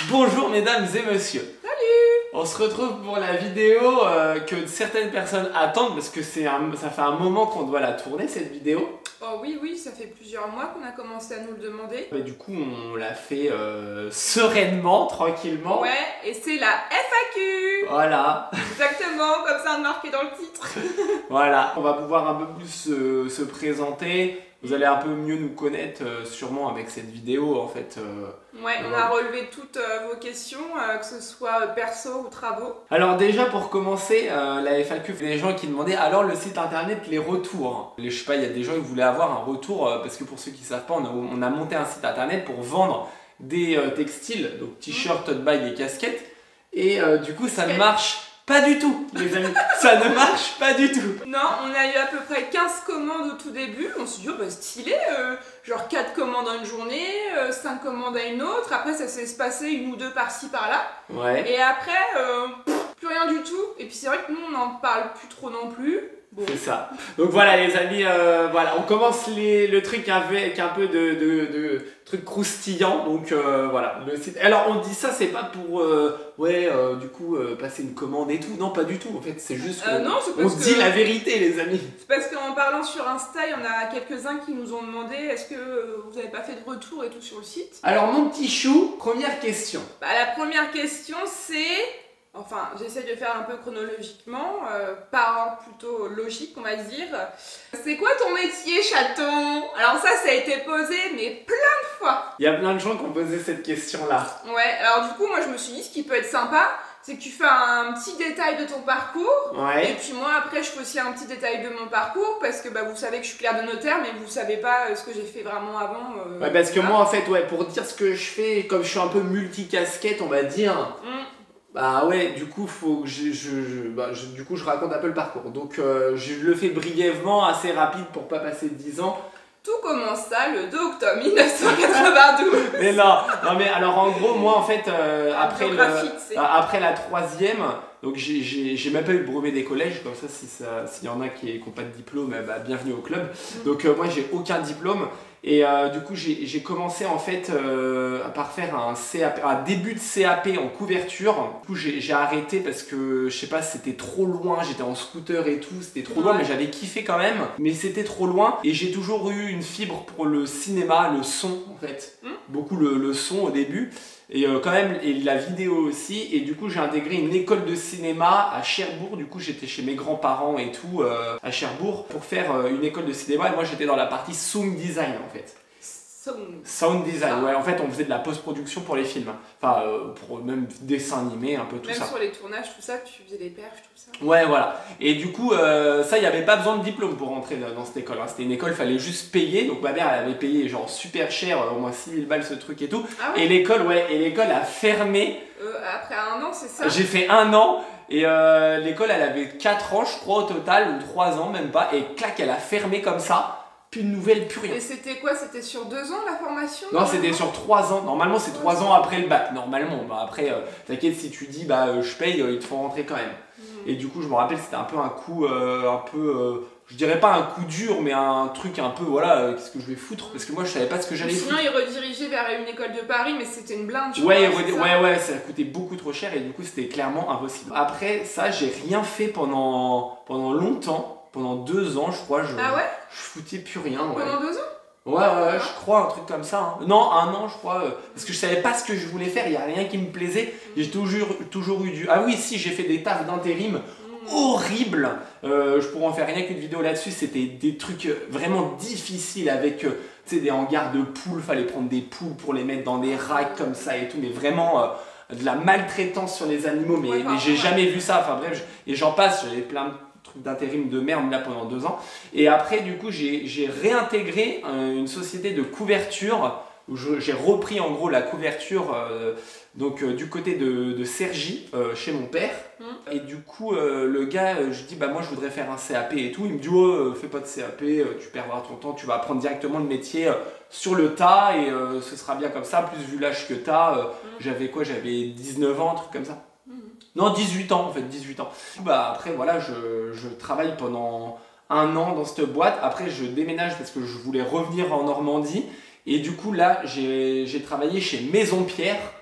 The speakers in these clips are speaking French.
Bonjour mesdames et messieurs. Salut. On se retrouve pour la vidéo que certaines personnes attendent parce que ça fait un moment qu'on doit la tourner cette vidéo. Oh oui, ça fait plusieurs mois qu'on a commencé à nous le demander. Mais du coup on l'a fait sereinement, tranquillement. Ouais, et c'est la FAQ. Voilà. Exactement, comme ça marqué dans le titre. Voilà, on va pouvoir un peu plus se présenter. Vous allez un peu mieux nous connaître sûrement avec cette vidéo en fait. Ouais, on a relevé toutes vos questions, que ce soit perso ou travaux. Alors déjà pour commencer, la FAQ, il y a des gens qui demandaient alors le site internet, les retours. Je sais pas, il y a des gens qui voulaient avoir un retour parce que pour ceux qui ne savent pas, on a monté un site internet pour vendre des textiles, donc t-shirts, tote bag et casquettes. Et du coup ça ne marche pas du tout les amis, ça ne marche pas du tout. Non, on a eu à peu près 15 commandes au tout début, on s'est dit oh bah stylé, genre 4 commandes en une journée, 5 commandes à une autre, après ça s'est espacé une ou deux par-ci par-là. Ouais. Et après, plus rien du tout, et puis c'est vrai que nous on n'en parle plus trop non plus. Bon. C'est ça. Donc voilà les amis, voilà, on commence le truc avec un peu de truc croustillant. Donc voilà, le site. Alors on dit ça, c'est pas pour du coup passer une commande et tout. Non, pas du tout. En fait, c'est juste on dit la vérité les amis. C'est parce qu'en parlant sur Insta, il y en a quelques-uns qui nous ont demandé est-ce que vous n'avez pas fait de retour et tout sur le site. Alors mon petit chou, première question. Bah, la première question c'est... Enfin, j'essaie de faire un peu chronologiquement, par ordre plutôt logique, on va dire. C'est quoi ton métier, chaton? Alors ça a été posé, mais plein de fois. Il y a plein de gens qui ont posé cette question-là. Ouais, alors du coup, moi je me suis dit, ce qui peut être sympa, c'est que tu fais un petit détail de ton parcours. Ouais. Et puis moi, après, je fais aussi un petit détail de mon parcours, parce que bah, vous savez que je suis clerc de notaire, mais vous savez pas ce que j'ai fait vraiment avant. Ouais, parce que moi, en fait, ouais, pour dire ce que je fais, comme je suis un peu multicasquette, on va dire... Bah ouais, du coup, faut que je raconte un peu le parcours. Donc, je le fais brièvement, assez rapide pour pas passer 10 ans. Tout commence ça le 2 octobre 1992. Mais non, mais alors en gros, moi en fait, après la troisième, donc j'ai même pas eu le brevet des collèges, comme ça, s'il y en a qui n'ont pas de diplôme, bah, bienvenue au club. Donc moi, j'ai aucun diplôme. Et du coup, j'ai commencé en fait par faire un début de CAP en couverture. Du coup, j'ai arrêté parce que je sais pas, c'était trop loin. J'étais en scooter et tout, c'était trop loin, mais j'avais kiffé quand même. Mais c'était trop loin. Et j'ai toujours eu une fibre pour le cinéma, le son en fait. Beaucoup le son au début. Et quand même, et la vidéo aussi. Et du coup, j'ai intégré une école de cinéma à Cherbourg. Du coup, j'étais chez mes grands-parents et tout à Cherbourg pour faire une école de cinéma. Et moi, j'étais dans la partie sound design en fait. Sound design, ouais. En fait, on faisait de la post-production pour les films. Enfin, pour même dessins animés, un peu tout ça. Même sur les tournages, tout ça, tu faisais des perfs, tout ça. Ouais, voilà. Et du coup, ça, il n'y avait pas besoin de diplôme pour rentrer dans cette école. Hein. C'était une école, il fallait juste payer. Donc ma mère, elle avait payé genre super cher, au moins 6000 balles ce truc et tout. Ah ouais. Et l'école a fermé. Après un an, c'est ça? J'ai fait un an. Et l'école, elle avait 4 ans, je crois, au total, ou 3 ans, même pas. Et clac, elle a fermé comme ça. Plus de nouvelles, plus rien. Et c'était quoi? C'était sur 2 ans la formation? Non, c'était sur 3 ans. Normalement, c'est 3 ans après le bac. Normalement. Bah, après, t'inquiète, si tu dis bah je paye, ils te font rentrer quand même. Et du coup, je me rappelle, c'était un peu un coup, je dirais pas un coup dur, mais un truc un peu, voilà, qu'est-ce que je vais foutre? Parce que moi, je savais pas ce que j'allais foutre. Sinon, ils redirigeaient vers une école de Paris, mais c'était une blinde. Ouais, ça coûtait beaucoup trop cher et du coup, c'était clairement impossible. Après ça, j'ai rien fait pendant longtemps. Pendant 2 ans, je crois, je foutais plus rien. Ouais. Pendant 2 ans? Ouais, je crois, un truc comme ça. Hein. Non, un an, je crois. Parce que je savais pas ce que je voulais faire, il n'y a rien qui me plaisait. J'ai toujours eu du... Ah oui, si, j'ai fait des tafs d'intérim horribles. Je pourrais en faire rien qu'une vidéo là-dessus. C'était des trucs vraiment difficiles avec des hangars de poules. Fallait prendre des poules pour les mettre dans des racks comme ça et tout. Mais vraiment... de la maltraitance sur les animaux. Mais j'ai jamais vu ça. Enfin bref, et j'en passe, j'avais plein de trucs d'intérim de merde là pendant 2 ans. Et après, du coup, j'ai réintégré une société de couverture où j'ai repris en gros la couverture du côté de Cergy, chez mon père. Et du coup, le gars, je dis bah moi je voudrais faire un CAP et tout. Il me dit oh, fais pas de CAP, tu perdras ton temps, tu vas apprendre directement le métier sur le tas et ce sera bien comme ça. Plus vu l'âge que t'as, j'avais 19 ans, un truc comme ça. Non, 18 ans en fait, 18 ans. Bah, après, voilà, je travaille pendant 1 an dans cette boîte. Après, je déménage parce que je voulais revenir en Normandie. Et du coup, là, j'ai travaillé chez Maison Pierre.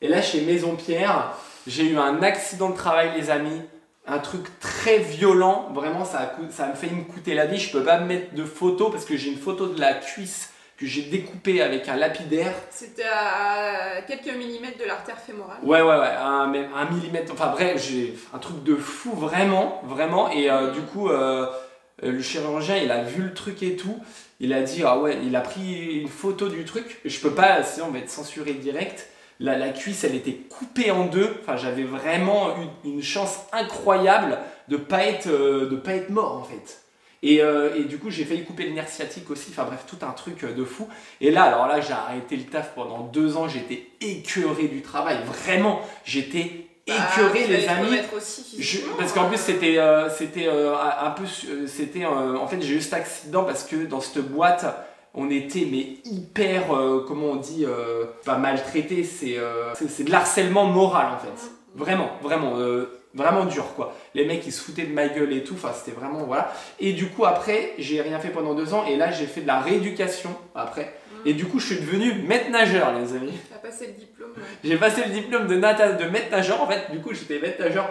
Et là, chez Maison Pierre, j'ai eu un accident de travail, les amis. Un truc très violent. Vraiment, ça a failli me coûter la vie. Je peux pas me mettre de photo parce que j'ai une photo de la cuisse que j'ai découpée avec un lapidaire. C'était à quelques millimètres de l'artère fémorale. Ouais, un millimètre. Enfin bref, j'ai un truc de fou, vraiment. Et du coup, le chirurgien, il a vu le truc et tout. Il a dit, ah ouais, il a pris une photo du truc. Je peux pas, sinon on va être censuré direct. La cuisse, elle était coupée en deux. Enfin, j'avais vraiment eu une chance incroyable de pas être mort en fait. Et du coup, j'ai failli couper le nerf sciatique aussi. Enfin bref, tout un truc de fou. Et là, alors là, j'ai arrêté le taf pendant 2 ans. J'étais écœuré du travail. Vraiment, j'étais écœuré, les amis. Parce qu'en plus, c'était un peu, en fait, j'ai eu cet accident parce que dans cette boîte, on était mais hyper, comment on dit, pas maltraité. C'est de l'harcèlement moral en fait. Vraiment dur quoi. Les mecs ils se foutaient de ma gueule et tout, enfin c'était vraiment voilà. Et du coup après j'ai rien fait pendant 2 ans et là j'ai fait de la rééducation après. Et du coup je suis devenu maître nageur, les amis. Tu as passé le diplôme. Ouais. J'ai passé le diplôme de maître nageur en fait. Du coup j'étais maître nageur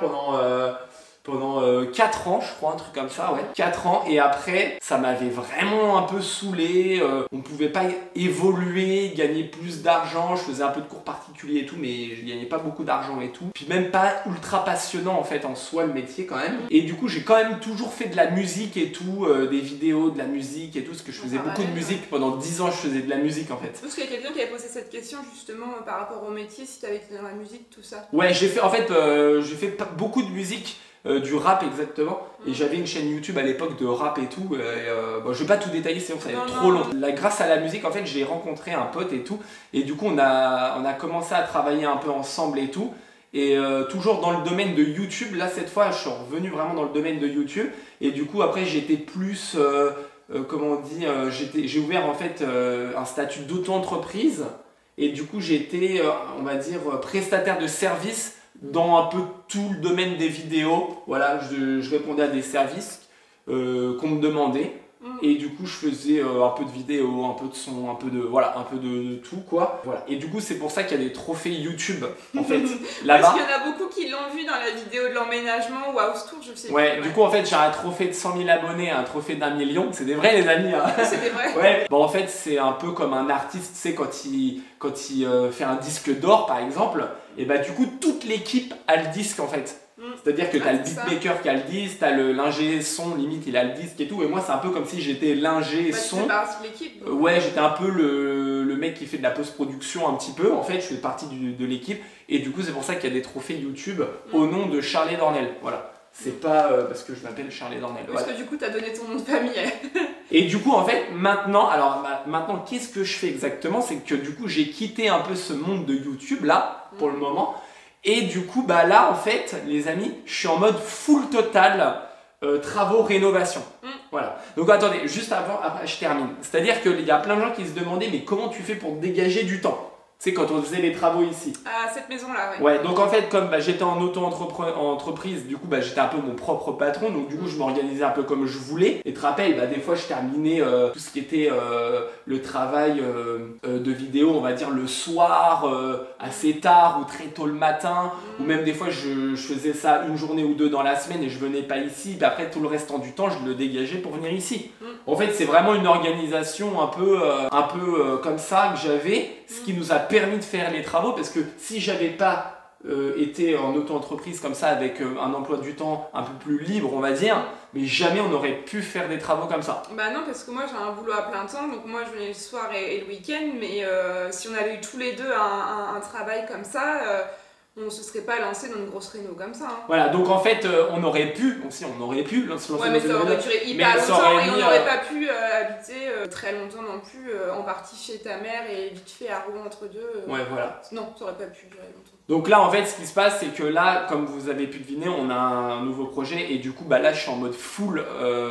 pendant 4 ans, je crois, un truc comme ça, ouais. 4 ans, et après, ça m'avait vraiment un peu saoulé. On pouvait pas évoluer, gagner plus d'argent. Je faisais un peu de cours particuliers et tout, mais je gagnais pas beaucoup d'argent et tout. Puis même pas ultra passionnant, en fait, en soi, le métier, quand même. Et du coup, j'ai quand même toujours fait de la musique et tout, des vidéos, de la musique et tout, parce que je faisais beaucoup de musique. Pendant 10 ans, je faisais de la musique, en fait. Parce qu'il y a quelqu'un qui avait posé cette question, justement, par rapport au métier, si tu avais été dans la musique, tout ça. Ouais, j'ai fait beaucoup de musique. Du rap exactement, et j'avais une chaîne YouTube à l'époque de rap et tout, bon, je vais pas tout détailler sinon ça va être trop long. Là, grâce à la musique en fait j'ai rencontré un pote et tout, et du coup on a commencé à travailler un peu ensemble et tout, et toujours dans le domaine de YouTube. Là cette fois je suis revenu vraiment dans le domaine de YouTube, et du coup après j'étais plus, comment on dit, j'ai ouvert en fait un statut d'auto-entreprise, et du coup j'étais, on va dire, prestataire de services dans un peu tout le domaine des vidéos. Voilà, je répondais à des services qu'on me demandait. Et du coup, je faisais un peu de vidéo, un peu de son, un peu de tout, quoi. Voilà. Et du coup, c'est pour ça qu'il y a des trophées YouTube, en fait, là-bas. Parce qu'il y en a beaucoup qui l'ont vu dans la vidéo de l'emménagement ou House Tour, je sais ouais, plus. Du coup, en fait, j'ai un trophée de 100 000 abonnés, un trophée d'1 million. C'est des vrais, les amis. Hein. C'est des vrais. Ouais. Bon, en fait, c'est un peu comme un artiste, tu sais, quand il fait un disque d'or, par exemple, et bah, du coup, toute l'équipe a le disque, en fait. C'est-à-dire que tu as le beatmaker qui a le disque, tu as l'ingé son, limite il a le disque et tout, et moi c'est un peu comme si j'étais l'ingé son. Tu fais partie de l'équipe. Ouais, j'étais un peu le mec qui fait de la post-production un petit peu, en fait, je fais partie de l'équipe, et du coup c'est pour ça qu'il y a des trophées YouTube au nom de Charlie Dornel, voilà. C'est pas parce que je m'appelle Charlie Dornel. Parce que du coup tu as donné ton nom de famille. Et du coup en fait maintenant, maintenant qu'est-ce que je fais exactement? C'est que du coup j'ai quitté un peu ce monde de YouTube là, pour le moment. Et du coup, bah là, en fait, les amis, je suis en mode full total travaux rénovation. Voilà. Donc attendez, juste avant, après, je termine. C'est-à-dire qu'il y a plein de gens qui se demandaient, mais comment tu fais pour dégager du temps? C'est quand on faisait les travaux ici. À cette maison-là, ouais. Ouais, donc en fait, comme j'étais en auto-entreprise, du coup, j'étais un peu mon propre patron, donc du coup, je m'organisais un peu comme je voulais. Et tu te rappelles, des fois, je terminais tout ce qui était le travail de vidéo, on va dire le soir, assez tard ou très tôt le matin, ou même des fois, je faisais ça une journée ou deux dans la semaine et je venais pas ici. Puis après, tout le restant du temps, je le dégageais pour venir ici. En fait, c'est vraiment une organisation un peu comme ça que j'avais, ce qui nous a permis de faire les travaux, parce que si j'avais pas été en auto-entreprise comme ça avec un emploi du temps un peu plus libre on va dire, mais jamais on aurait pu faire des travaux comme ça. Bah non, parce que moi j'ai un boulot à plein temps, donc moi je venais le soir et le week-end, mais si on avait eu tous les deux un travail comme ça, on se serait pas lancé dans une grosse réno comme ça. Hein. Voilà, donc en fait on aurait pu se lancer ouais, mais ça aurait duré hyper longtemps et on n'aurait pas pu habiter très longtemps non plus, en partie chez ta mère et vite fait à Rouen entre deux. Ouais, voilà. Non, ça aurait pas pu durer longtemps. Donc là en fait ce qui se passe c'est que là, comme vous avez pu deviner, on a un nouveau projet et du coup là je suis en mode full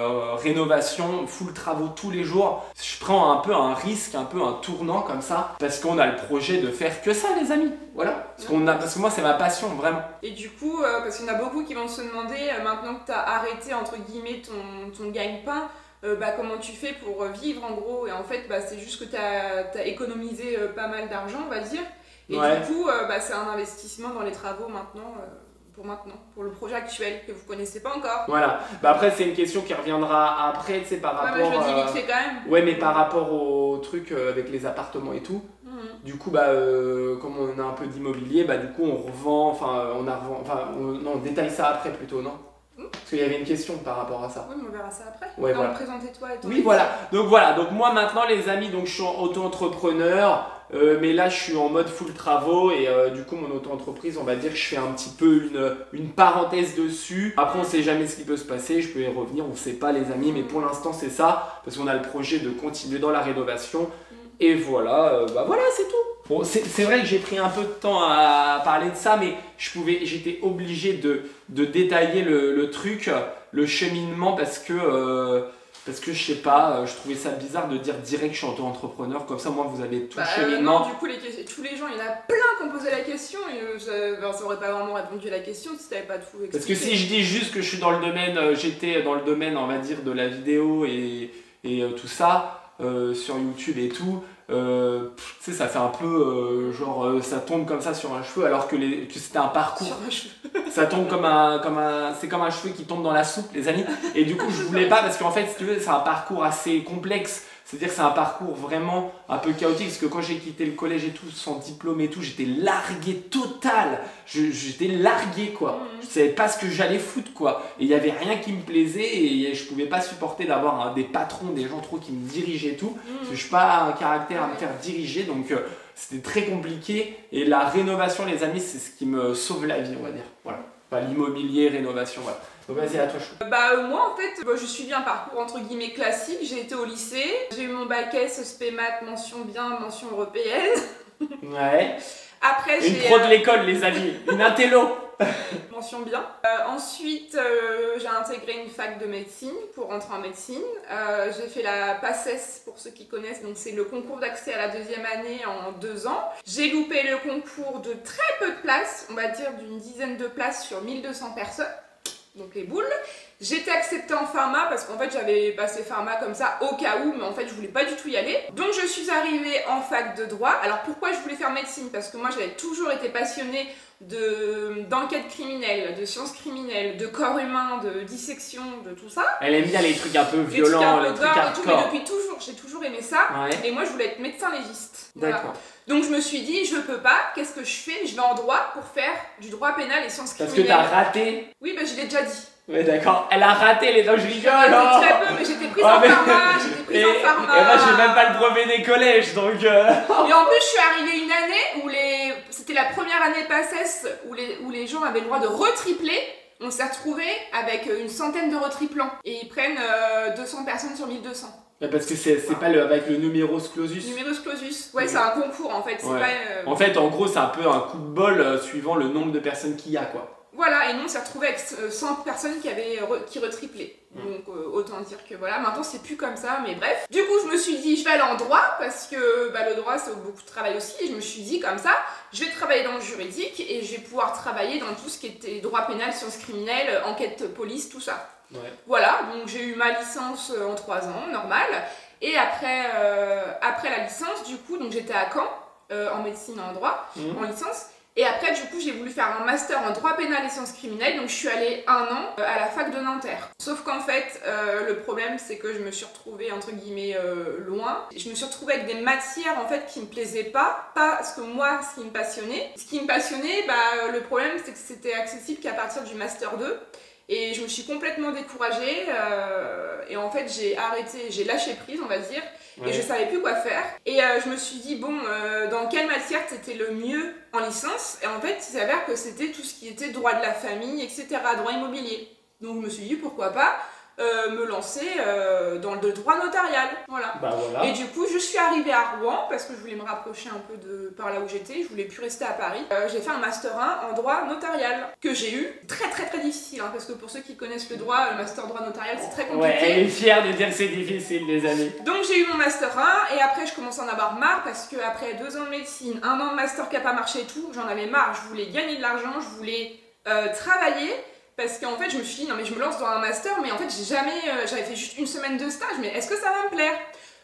rénovation, full travaux tous les jours. Je prends un peu un risque, un peu un tournant comme ça, parce qu'on a le projet de faire que ça les amis, voilà. Parce que moi c'est ma passion vraiment. Et du coup, parce qu'il y en a beaucoup qui vont se demander, maintenant que tu as arrêté entre guillemets ton gagne-pain, comment tu fais pour vivre en gros, et en fait c'est juste que tu as économisé pas mal d'argent on va dire. Et Ouais. du coup, c'est un investissement dans les travaux maintenant, pour le projet actuel que vous connaissez pas encore. Voilà. Bah après, c'est une question qui reviendra après, tu sais, par Ouais, rapport... mais je le dis vite fait quand même. Ouais, mais par rapport au truc avec les appartements et tout, du coup, comme on a un peu d'immobilier, du coup, on revend, non, on détaille ça après plutôt, non? Parce qu'il y avait une question par rapport à ça. Oui, mais on verra ça après. Ouais, voilà. Présentez-toi et ton Oui, métier. voilà. Donc moi maintenant, les amis, donc je suis auto-entrepreneur, mais là je suis en mode full travaux et du coup mon auto-entreprise, on va dire que je fais un petit peu une parenthèse dessus. Après, on sait jamais ce qui peut se passer, je peux y revenir, on sait pas les amis, mais pour l'instant c'est ça, parce qu'on a le projet de continuer dans la rénovation. Et voilà, voilà, c'est tout. Bon, c'est vrai que j'ai pris un peu de temps à parler de ça, mais j'étais obligé de détailler le truc, le cheminement, parce que je sais pas, je trouvais ça bizarre de dire direct que je suis auto-entrepreneur, comme ça, moi, vous avez tout le cheminement. Non, du coup, tous les gens, il y en a plein qui ont posé la question, et ça aurait pas vraiment répondu à la question si t'avais pas tout expliqué. Parce que si je dis juste que je suis dans le domaine, j'étais dans le domaine, on va dire, de la vidéo et tout ça, sur YouTube et tout, tu sais, ça fait un peu ça tombe comme ça sur un cheveu alors que c'était un parcours. Sur un cheveu. Ça tombe c'est comme un cheveu qui tombe dans la soupe, les amis. Et du coup, je voulais pas parce qu'en fait, si tu veux, c'est un parcours assez complexe. C'est-à-dire que c'est un parcours vraiment un peu chaotique parce que quand j'ai quitté le collège et tout, sans diplôme et tout, j'étais largué total. J'étais largué quoi. Je savais pas ce que j'allais foutre quoi. Et il y avait rien qui me plaisait et je pouvais pas supporter d'avoir des patrons, des gens trop qui me dirigeaient et tout. Parce que je suis pas un caractère à me faire diriger donc c'était très compliqué. Et la rénovation, les amis, c'est ce qui me sauve la vie, on va dire. Voilà. Enfin, l'immobilier, rénovation, voilà. Donc vas-y, à toi, Chou. Moi en fait, je suivi un parcours entre guillemets classique. J'ai été au lycée, j'ai eu mon bac S, spé maths, mention bien, mention européenne. Ouais. Après, une pro de l'école, les amis, une intello. Mention bien. Ensuite, j'ai intégré une fac de médecine pour rentrer en médecine. J'ai fait la PACES pour ceux qui connaissent, donc c'est le concours d'accès à la deuxième année en 2 ans. J'ai loupé le concours de très peu de places, on va dire d'une dizaine de places sur 1200 personnes. Donc les boules. J'étais acceptée en pharma parce qu'en fait j'avais passé pharma comme ça au cas où, mais en fait je voulais pas du tout y aller. Donc je suis arrivée en fac de droit. Alors pourquoi je voulais faire médecine? Parce que moi j'avais toujours été passionnée d'enquête criminelle, de sciences criminelles, de corps humain, de dissection, de tout ça. Elle aime bien les trucs un peu violents, les trucs hardcore. Mais depuis toujours, j'ai toujours aimé ça. Ouais. Et moi je voulais être médecin légiste. D'accord. Voilà. Donc je me suis dit, je peux pas, qu'est-ce que je fais? Je vais en droit pour faire du droit pénal et sciences criminelles. Parce que t'as raté. Oui, je l'ai déjà dit. Ouais, d'accord. Elle a raté les dents, je rigole. Très peu, mais j'étais prise en pharma. Et moi, j'ai même pas le brevet des collèges, donc. Et en plus, je suis arrivée une année où c'était la première année PACES où les gens avaient le droit de retripler. On s'est retrouvés avec une centaine de retriplants. Et ils prennent 200 personnes sur 1200. Parce que c'est pas avec le numerus clausus. Numerus clausus. Ouais, c'est un concours en fait. Ouais. Pas, En fait, en gros, c'est un peu un coup de bol suivant le nombre de personnes qu'il y a, quoi. Voilà, et nous on s'est retrouvés avec 100 personnes qui retriplaient. Donc autant dire que voilà, maintenant c'est plus comme ça, mais bref. Du coup, je me suis dit, je vais aller en droit parce que le droit c'est beaucoup de travail aussi. Et je me suis dit, comme ça, je vais travailler dans le juridique et je vais pouvoir travailler dans tout ce qui était droit pénal, sciences criminelles, enquête police, tout ça. Ouais. Voilà, donc j'ai eu ma licence en 3 ans, normal. Et après la licence, du coup, donc j'étais à Caen, en médecine et en droit, en licence. Et après, du coup, j'ai voulu faire un master en droit pénal et sciences criminelles, donc je suis allée 1 an à la fac de Nanterre. Sauf qu'en fait, le problème, c'est que je me suis retrouvée, entre guillemets, loin. Je me suis retrouvée avec des matières, en fait, qui me plaisaient pas ce que moi, ce qui me passionnait. Ce qui me passionnait, le problème, c'est que c'était accessible qu'à partir du master 2. Et je me suis complètement découragée et en fait j'ai lâché prise on va dire, et je savais plus quoi faire. Et je me suis dit dans quelle matière c'était le mieux en licence, et en fait il s'avère que c'était tout ce qui était droit de la famille, etc., droit immobilier. Donc je me suis dit pourquoi pas me lancer dans le droit notarial, voilà. Voilà. Et du coup je suis arrivée à Rouen parce que je voulais me rapprocher un peu de par là où j'étais, je voulais plus rester à Paris. J'ai fait un master 1 en droit notarial que j'ai eu, très difficile parce que pour ceux qui connaissent le droit, le master droit notarial c'est très compliqué. Ouais, elle est fière de dire que c'est difficile les amis. Donc j'ai eu mon master 1 et après je commence à en avoir marre parce que après 2 ans de médecine, 1 an de master qui a pas marché et tout, j'en avais marre, je voulais gagner de l'argent, je voulais travailler. Parce qu'en fait, je me suis dit, non mais je me lance dans un master, mais en fait, j'avais fait juste 1 semaine de stage, mais est-ce que ça va me plaire?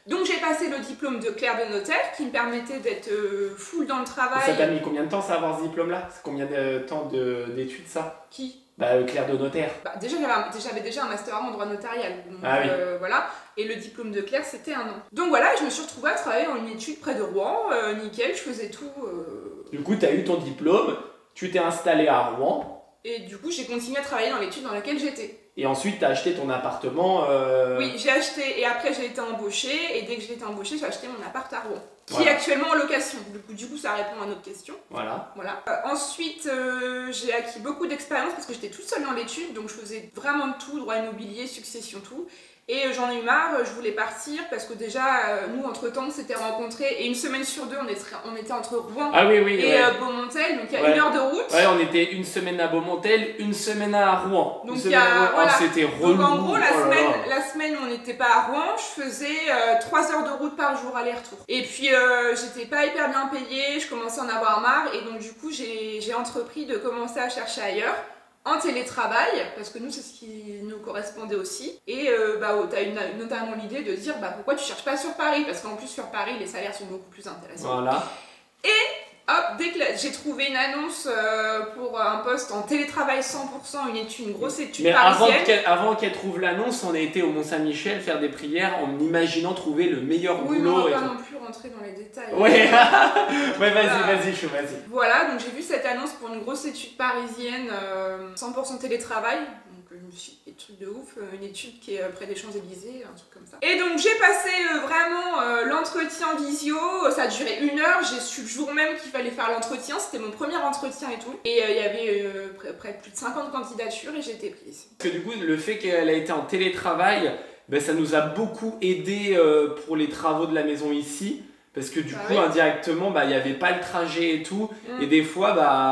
Donc j'ai passé le diplôme de clerc de notaire qui me permettait d'être full dans le travail. Ça t'a mis combien de temps ça avoir ce diplôme-là? C'est combien de temps d'études ça? Qui? Bah clerc de notaire. Bah, déjà j'avais déjà un master en droit notarial. Donc, ah oui. Voilà. Et le diplôme de clerc c'était 1 an. Donc voilà, je me suis retrouvée à travailler en une étude près de Rouen. Nickel, je faisais tout. Du coup, tu as eu ton diplôme, tu t'es installé à Rouen. Et du coup, j'ai continué à travailler dans l'étude dans laquelle j'étais. Et ensuite, tu as acheté ton appartement. Oui, j'ai acheté et après j'ai été embauchée. Et dès que j'ai été embauchée, j'ai acheté mon appart à Rouen, qui voilà. est actuellement en location. Du coup, ça répond à notre question. Voilà. Ensuite, j'ai acquis beaucoup d'expérience parce que j'étais toute seule dans l'étude. Donc, je faisais vraiment de tout, droit immobilier, succession, tout. Et j'en ai eu marre, je voulais partir parce que déjà, nous, entre-temps, on s'était rencontrés et une semaine sur deux, on était entre Rouen et Beaumontel, donc il y a 1 heure de route. Ouais, on était une semaine à Beaumontel, une semaine à Rouen. Donc voilà. C'était relou. Donc en gros, la semaine où on n'était pas à Rouen, je faisais 3 heures de route par jour aller-retour. Et puis, j'étais pas hyper bien payée, je commençais à en avoir marre et donc du coup, j'ai entrepris de commencer à chercher ailleurs. En télétravail, parce que nous c'est ce qui nous correspondait aussi, et tu as notamment l'idée de dire pourquoi tu cherches pas sur Paris, parce qu'en plus sur Paris les salaires sont beaucoup plus intéressants. Voilà. Et hop, dès que j'ai trouvé une annonce pour un poste en télétravail 100%, une grosse étude parisienne. Mais avant qu'elle trouve l'annonce, on a été au Mont-Saint-Michel faire des prières en imaginant trouver le meilleur boulot. Oui, on va pas non plus rentrer dans les détails. Ouais, ouais vas-y. Voilà, donc j'ai vu cette annonce pour une grosse étude parisienne, 100% télétravail. Donc je me suis dit, des trucs de ouf, une étude qui est près des Champs-Élysées, un truc comme ça. Et donc j'ai passé vraiment l'entretien visio, ça a duré 1 heure, j'ai su le jour même qu'il fallait faire l'entretien, c'était mon premier entretien et tout. Et il y avait près de plus de 50 candidatures et j'ai été prise. Parce que du coup, le fait qu'elle a été en télétravail, ça nous a beaucoup aidé pour les travaux de la maison ici. Parce que du coup, indirectement, il n'y avait pas le trajet et tout. Et des fois,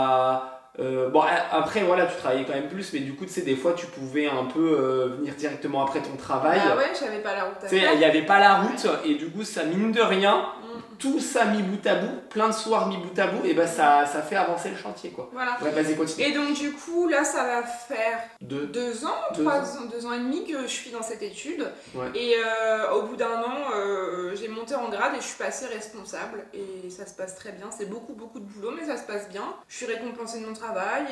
après, voilà, tu travaillais quand même plus, mais du coup, tu sais, des fois, tu pouvais un peu venir directement après ton travail. Ah ouais, j'avais pas la route à faire. Tu sais, il n'y avait pas la route, et du coup, ça, mine de rien, tout ça mis bout à bout, plein de soirs mis bout à bout, et ça fait avancer le chantier, quoi. Voilà. Ouais, vas-y, continue. Et donc, du coup, là, ça va faire 2 ans, 2 ans et demi que je suis dans cette étude. Ouais. Et au bout d'1 an, j'ai monté en grade et je suis passée responsable. Et ça se passe très bien. C'est beaucoup de boulot, mais ça se passe bien. Je suis récompensée de mon travail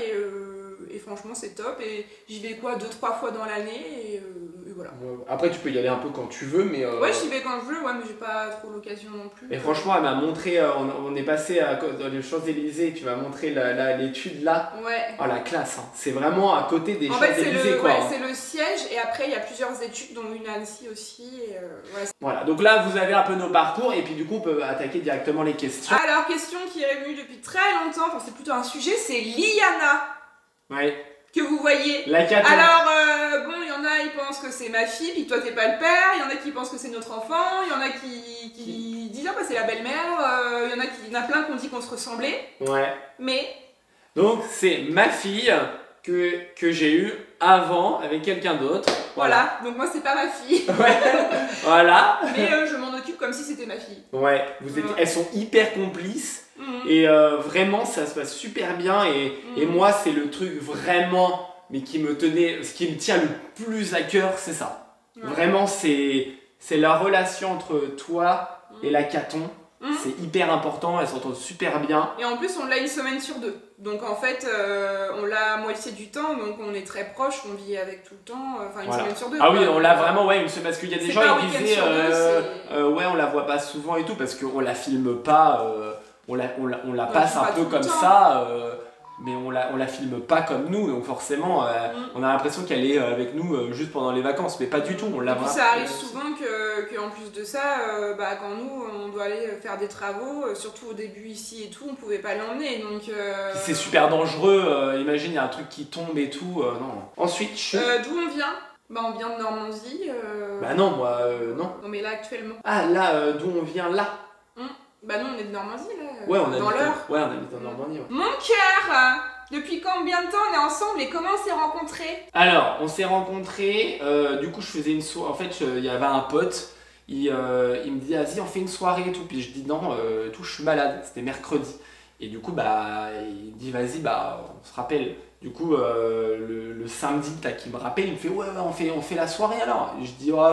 et franchement, c'est top. Et j'y vais 2-3 fois dans l'année et voilà. Après, tu peux y aller un peu quand tu veux, mais... Ouais, j'y vais quand je veux, mais j'ai pas trop l'occasion non plus. Et franchement, elle m'a montré, on est passé dans les Champs-Élysées et tu m'as montré l'étude là. Ouais. Oh, la classe, hein. C'est vraiment à côté des Champs-Élysées, quoi. C'est le siège et après, il y a plusieurs études, dont une à Annecy aussi. Et voilà, donc là, vous avez un peu nos parcours et puis du coup, on peut attaquer directement les questions. Alors, question qui est venue depuis très longtemps, enfin, c'est plutôt un sujet, c'est Liana. Ouais. Que vous voyez. La caton. Alors, il y en a, ils pensent que c'est ma fille, puis toi, t'es pas le père. Il y en a qui pensent que c'est notre enfant. Il y en a qui disent, c'est la belle-mère. Il y en a plein qui ont dit qu'on se ressemblait. Ouais. Mais... Donc, c'est ma fille que j'ai eue avant avec quelqu'un d'autre. Voilà. Donc moi, c'est pas ma fille. Ouais. Voilà. Mais je m'en occupe comme si c'était ma fille. Ouais. Elles sont hyper complices. Et vraiment ça se passe super bien et moi c'est le truc vraiment qui me tient le plus à cœur, c'est ça. Vraiment c'est la relation entre toi et la caton. C'est hyper important, elles s'entendent super bien. Et en plus on l'a 1 semaine sur 2. Donc en fait on l'a moitié du temps, donc on est très proches, on vit avec tout le temps, enfin 1 semaine sur 2. Ah oui, on l'a vraiment, une semaine, parce qu'il y a des gens qui disaient ouais on la voit pas souvent et tout parce qu'on la filme pas. On la passe un peu comme ça, mais on la filme pas comme nous, donc forcément on a l'impression qu'elle est avec nous juste pendant les vacances, mais pas du tout. On la voit. Ça arrive souvent qu'en plus de ça, quand nous on doit aller faire des travaux, surtout au début ici et tout, on pouvait pas l'emmener, donc... C'est super dangereux, imagine il y a un truc qui tombe et tout, non. Ensuite, d'où on vient ? On vient de Normandie. Bah non, moi non. Non mais là actuellement. Ah là, d'où on vient là. Bah non, on est de Normandie là. Ouais, on habite en Normandie. Ouais. Mon cœur, depuis combien de temps on est ensemble et comment on s'est rencontrés? Alors, on s'est rencontrés, du coup je faisais une soirée, en fait il y avait un pote, il me dit vas-y on fait une soirée et tout, puis je dis non, tout, je suis malade, c'était mercredi. Et du coup il dit vas-y on se rappelle. Du coup le samedi qui me rappelle, il me fait ouais on fait la soirée alors. Et je dis oh,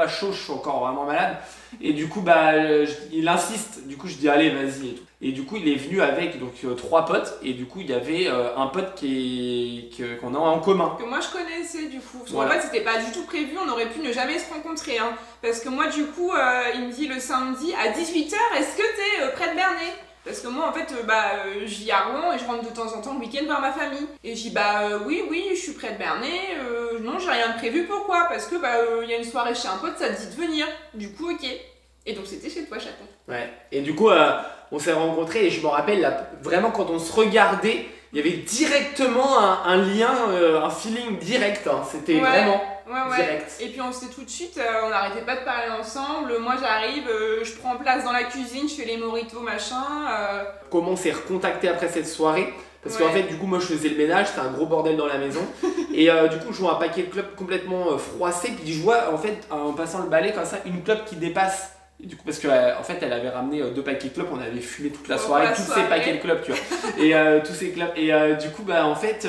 pas chaud, je suis encore vraiment malade. Et du coup, bah, il insiste. Du coup, je dis allez, vas-y et tout. Et du coup, il est venu avec donc 3 potes. Et du coup, il y avait un pote qu'on a en commun. Que moi je connaissais du coup. Parce qu'en Voilà. fait, c'était pas du tout prévu, on aurait pu ne jamais se rencontrer. Hein. Parce que moi, du coup, il me dit le samedi à 18h, est-ce que t'es près de Bernay? Parce que moi en fait je vis à Rouen et je rentre de temps en temps le week-end voir ma famille. Et je dis oui je suis près de Bernay, non j'ai rien de prévu, pourquoi? Parce que il y a une soirée chez un pote, ça te dit de venir. Du coup ok. Et donc c'était chez toi chaton. Ouais. Et du coup on s'est rencontrés et je me rappelle là, vraiment quand on se regardait, il y avait directement un lien, un feeling direct. Hein. C'était vraiment direct. Et puis on s'est tout de suite, on n'arrêtait pas de parler ensemble. Moi j'arrive, je prends place dans la cuisine, je fais les moritos machin. Comment on s'est recontacté après cette soirée? Parce qu'en fait, du coup, moi je faisais le ménage, c'était un gros bordel dans la maison. Et du coup, je vois un paquet de clopes complètement froissé. Puis je vois, en fait, en passant le balai comme ça, une clope qui dépasse. Et du coup, parce qu'en fait, elle avait ramené 2 paquets de clopes, on avait fumé toute la soirée, tous ces paquets de clopes, tu vois. Et tous ces clopes. Et du coup, en fait,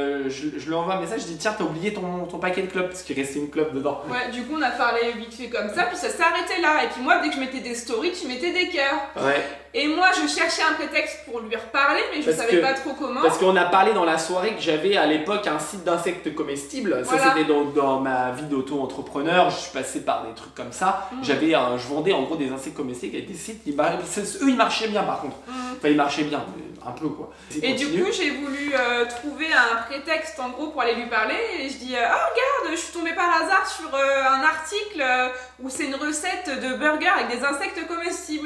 je lui envoie un message, je dis tiens, t'as oublié ton paquet de clopes, parce qu'il restait une clope dedans. Ouais, du coup, on a parlé vite fait comme ça, puis ça s'est arrêté là. Et puis moi, dès que je mettais des stories, tu mettais des cœurs. Ouais. Et moi, je cherchais un prétexte pour lui reparler, mais je savais pas trop comment. Parce qu'on a parlé dans la soirée que j'avais à l'époque un site d'insectes comestibles. Voilà. Ça, c'était dans ma vie d'auto-entrepreneur. Je suis passé par des trucs comme ça. Je vendais en gros des insectes comestibles avec des sites. Eux, ils marchaient bien par contre. Enfin, ils marchaient bien, un peu quoi. Et du coup, j'ai voulu trouver un prétexte en gros pour aller lui parler. Et je dis regarde, je suis tombée par hasard sur un article où c'est une recette de burger avec des insectes comestibles.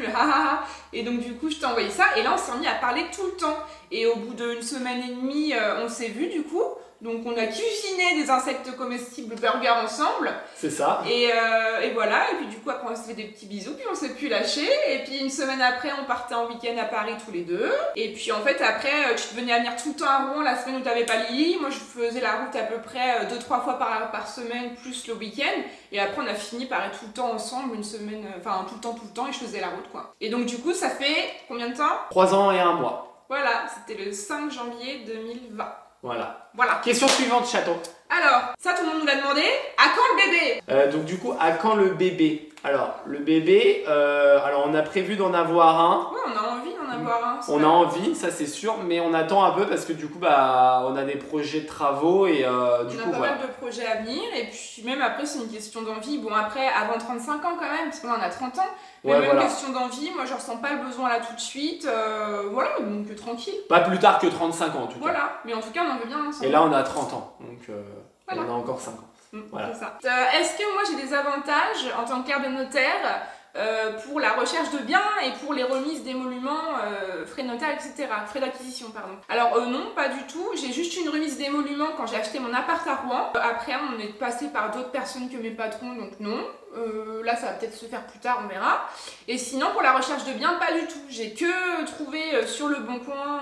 Et donc du coup je t'ai envoyé ça et là on s'est remis à parler tout le temps. Et au bout d'une semaine et demie on s'est vu du coup. Donc on a cuisiné des insectes comestibles burgers ensemble. C'est ça. Et voilà, et puis du coup après on s'est fait des petits bisous, puis on s'est plus lâché. Et puis une semaine après on partait en week-end à Paris tous les deux. Et puis en fait après tu venais à venir tout le temps à Rouen la semaine où t'avais pas Lily. Moi je faisais la route à peu près 2-3 fois par semaine plus le week-end. Et après on a fini par être tout le temps ensemble une semaine, enfin tout le temps et je faisais la route quoi. Et donc du coup ça fait combien de temps? 3 ans et 1 mois. Voilà, c'était le 5 janvier 2020. Voilà. Question suivante, chaton. Alors, ça tout le monde nous l'a demandé. À quand le bébé? Donc du coup, à quand le bébé? Alors, le bébé, alors on a prévu d'en avoir un. Ouais, on a envie d'en avoir un. On a envie, ça c'est sûr, mais on attend un peu parce que du coup, on a des projets de travaux et du coup, on a pas mal de projets à venir et puis même après c'est une question d'envie. Bon après, avant 35 ans quand même, parce qu'on en a 30 ans. Mais même question d'envie, moi je ressens pas le besoin là tout de suite. Voilà, donc tranquille. Pas plus tard que 35 ans en tout cas. Voilà, mais en tout cas on en veut bien ensemble. Et là on a 30 ans, donc on a encore 5 ans. Voilà. C'est ça. Est-ce que moi j'ai des avantages en tant que clerc de notaire pour la recherche de biens et pour les remises d'émoluments, frais de notaire, etc. Frais d'acquisition, pardon. Alors non, pas du tout. J'ai juste une remise d'émoluments quand j'ai acheté mon appart à Rouen. Après, on est passé par d'autres personnes que mes patrons, donc non. Là, ça va peut-être se faire plus tard, on verra. Et sinon, pour la recherche de biens, pas du tout. J'ai que trouvé sur le Bon Coin,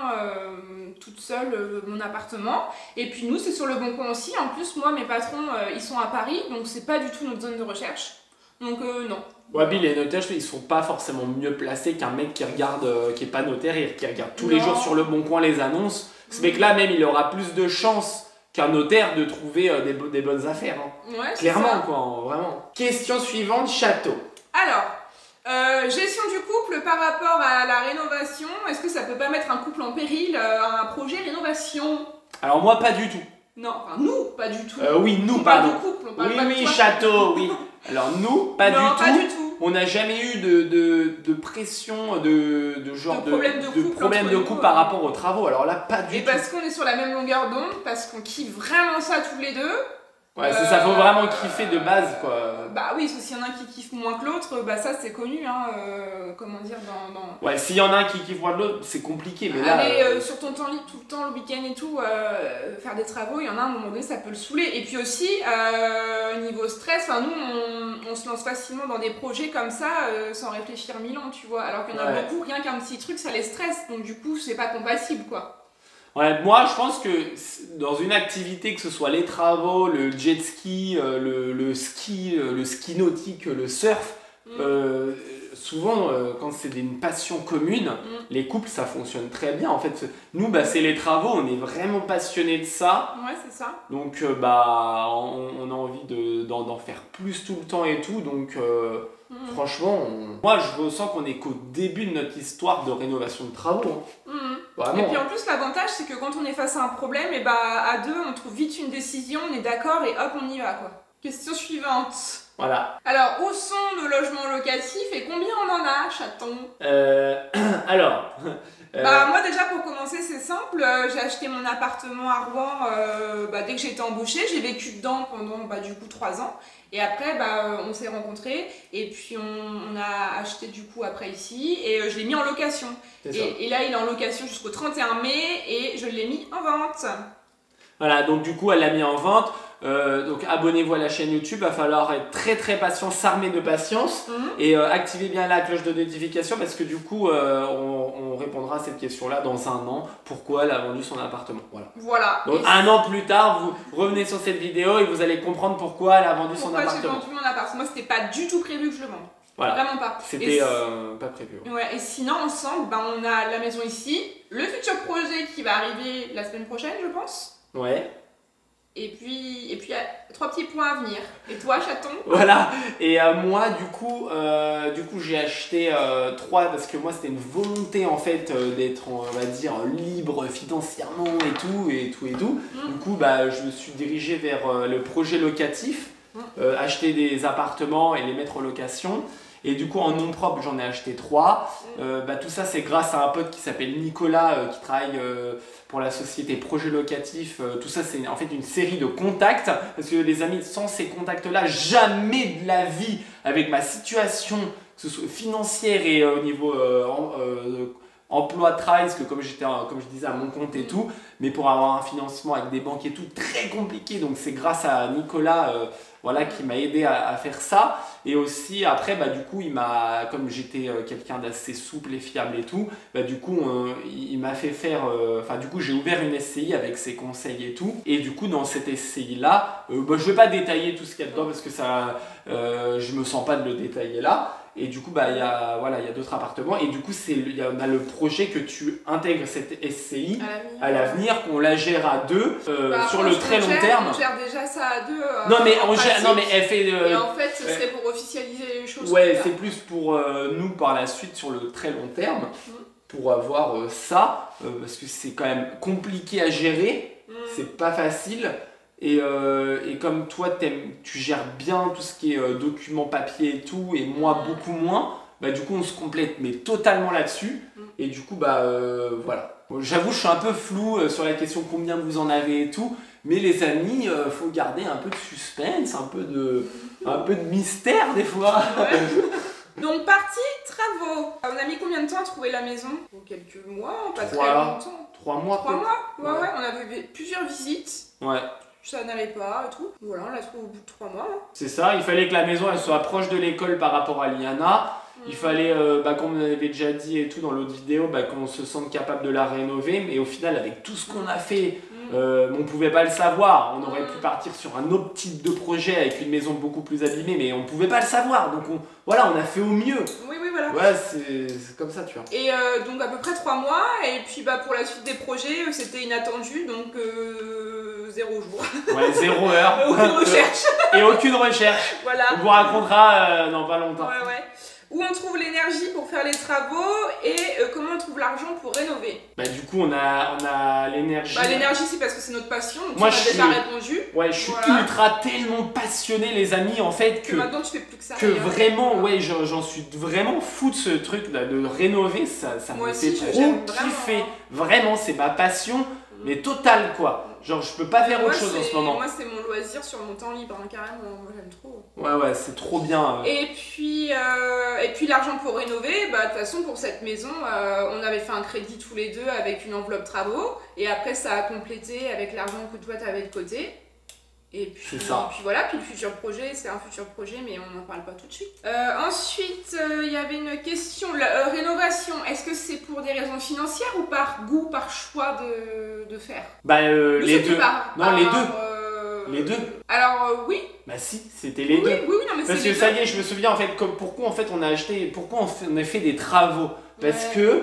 toute seule, mon appartement. Et puis nous, c'est sur le Bon Coin aussi. En plus, moi, mes patrons, ils sont à Paris, donc c'est pas du tout notre zone de recherche. Donc non. Ouais, puis les notaires, ils sont pas forcément mieux placés qu'un mec qui regarde, qui est pas notaire et qui regarde tous les jours sur le Bon Coin les annonces. Ce mec-là, même, il aura plus de chances qu'un notaire de trouver des bonnes affaires. Hein. Ouais, clairement, quoi, vraiment. Question suivante, château. Alors, gestion du couple par rapport à la rénovation, est-ce que ça peut pas mettre un couple en péril, un projet rénovation? Alors moi, pas du tout. Non, enfin nous, pas du tout. Oui, nous, on parle de couple, on parle pas de toi. château, oui. Alors nous, pas du tout. On n'a jamais eu de pression, de problème de couple par rapport aux travaux. Alors là, pas du tout. Et parce qu'on est sur la même longueur d'onde, parce qu'on kiffe vraiment ça tous les deux. Ouais, c'est ça, faut vraiment kiffer de base, quoi. Bah oui, sauf s'il y en a un qui kiffe moins que l'autre, bah ça c'est connu, hein, comment dire, dans... Ouais, s'il y en a un qui kiffe moins que l'autre, c'est compliqué, mais là... Aller sur ton temps libre tout le temps, le week-end et tout, faire des travaux, il y en a un moment donné, ça peut le saouler. Et puis aussi, niveau stress, nous, on se lance facilement dans des projets comme ça, sans réfléchir 1000 ans, tu vois. Alors qu'il y en a beaucoup, rien qu'un petit truc, ça les stresse, donc du coup, c'est pas compatible, quoi. Ouais, moi je pense que dans une activité, que ce soit les travaux, le jet ski, le ski nautique, le surf, souvent, quand c'est une passion commune, les couples, ça fonctionne très bien. En fait, nous, c'est les travaux, on est vraiment passionnés de ça. Ouais, c'est ça. Donc, on a envie d'en faire plus tout le temps et tout. Donc, franchement, moi, je ressens qu'on est qu'au début de notre histoire de rénovation de travaux. Vraiment. Et puis en plus, l'avantage, c'est que quand on est face à un problème, et à deux, on trouve vite une décision, on est d'accord et hop, on y va, quoi. Question suivante. Voilà. Alors, où sont nos logements locatifs et combien on en a, chaton? Alors... moi déjà pour commencer c'est simple, j'ai acheté mon appartement à Rouen dès que j'ai été embauchée, j'ai vécu dedans pendant du coup 3 ans et après on s'est rencontrés et puis on a acheté du coup après ici et je l'ai mis en location et là il est en location jusqu'au 31 mai et je l'ai mis en vente. Voilà, donc du coup elle l'a mis en vente. Donc abonnez-vous à la chaîne YouTube, il va falloir être très très patient, s'armer de patience et activez bien la cloche de notification parce que du coup on répondra à cette question là dans un an, pourquoi elle a vendu son appartement. Voilà. Donc un an plus tard vous revenez sur cette vidéo et vous allez comprendre pourquoi elle a vendu son appartement. Pourquoi j'ai vendu mon appartement, moi c'était pas du tout prévu que je le vende. Voilà. Vraiment pas. C'était pas prévu. Ouais, et sinon ensemble on a la maison ici, le futur projet qui va arriver la semaine prochaine je pense. Ouais. Et puis il y a 3 petits points à venir. Et toi, chaton? Voilà. Et moi, du coup j'ai acheté 3 parce que moi, c'était une volonté en fait d'être, on va dire, libre financièrement et tout. Du coup, je me suis dirigé vers le projet locatif, acheter des appartements et les mettre en location. Et du coup, en nom propre, j'en ai acheté 3. Tout ça, c'est grâce à un pote qui s'appelle Nicolas, qui travaille pour la société Projet Locatif. Tout ça, c'est en fait une série de contacts. Parce que les amis, sans ces contacts-là, jamais de la vie, avec ma situation, que ce soit financière et au niveau emploi de travail, parce que comme je disais, à mon compte et tout, mais pour avoir un financement avec des banques et tout, très compliqué. Donc c'est grâce à Nicolas qui m'a aidé à faire ça. Et aussi après du coup comme j'étais quelqu'un d'assez souple et fiable et tout, du coup il m'a fait faire, du coup j'ai ouvert une SCI avec ses conseils et tout. Et du coup dans cette SCI là, je vais pas détailler tout ce qu'il y a dedans parce que ça, je me sens pas de le détailler là. Et du coup, il y a d'autres appartements. Et du coup, on a le projet que tu intègres cette SCI à l'avenir, qu'on la gère à deux sur le très long terme. On gère déjà ça à deux. Mais elle fait. Et en fait, ce serait pour officialiser les choses. Ouais, c'est plus pour nous par la suite sur le très long terme. Pour avoir ça. Parce que c'est quand même compliqué à gérer. C'est pas facile. Et comme toi tu gères bien tout ce qui est documents papier et tout et moi beaucoup moins, du coup on se complète mais totalement là-dessus et du coup voilà. Bon, j'avoue je suis un peu flou sur la question combien vous en avez et tout, mais les amis faut garder un peu de suspense, un peu de mystère des fois. Ouais. Donc partie travaux. On a mis combien de temps à trouver la maison? Quelques mois, pas très longtemps. 3 mois. 3 mois. Ouais, on avait plusieurs visites. Ouais. Ça n'allait pas et tout. Voilà, on l'a trouvé au bout de 3 mois. C'est ça, il fallait que la maison elle soit proche de l'école par rapport à Liana. Il fallait, comme on avait déjà dit et tout dans l'autre vidéo, qu'on se sente capable de la rénover. Mais au final, avec tout ce qu'on a fait, on pouvait pas le savoir. On aurait pu partir sur un autre type de projet avec une maison beaucoup plus abîmée, mais on pouvait pas le savoir. Donc on a fait au mieux. Oui, voilà. Ouais, c'est comme ça, tu vois. Et donc à peu près 3 mois. Et puis pour la suite des projets, c'était inattendu. Donc 0 jour. Ouais, 0 heure. Aucune recherche. Et aucune recherche. Voilà. On vous racontera dans pas longtemps. Ouais. Où on trouve l'énergie pour faire les travaux et comment on trouve l'argent pour rénover. Du coup, on a l'énergie. L'énergie, c'est parce que c'est notre passion. Donc moi, on a déjà répondu. Ouais, je suis tellement passionné, les amis, en fait, que maintenant, tu fais plus que ça. Que vraiment, j'en suis vraiment fou de ce truc là, de rénover. Ça me fait trop kiffer. Vraiment, c'est ma passion, mais totale, quoi. Genre, je peux pas faire autre chose en ce moment. Moi, c'est mon loisir sur mon temps libre, carrément. Moi, j'aime trop. Ouais, c'est trop bien. Et puis l'argent pour rénover, de toute façon, pour cette maison, on avait fait un crédit tous les deux avec une enveloppe travaux. Et après, ça a complété avec l'argent que toi, t'avais de côté. Et puis voilà, puis le futur projet, c'est un futur projet, mais on n'en parle pas tout de suite. Ensuite, il y avait une question, rénovation, est-ce que c'est pour des raisons financières ou par goût, par choix de faire les deux. Les deux. Les deux? Alors oui. Bah si, c'était les deux. Oui, non mais c'est Parce que ça y est, je me souviens en fait pourquoi en fait on a acheté, pourquoi on a fait des travaux. Parce que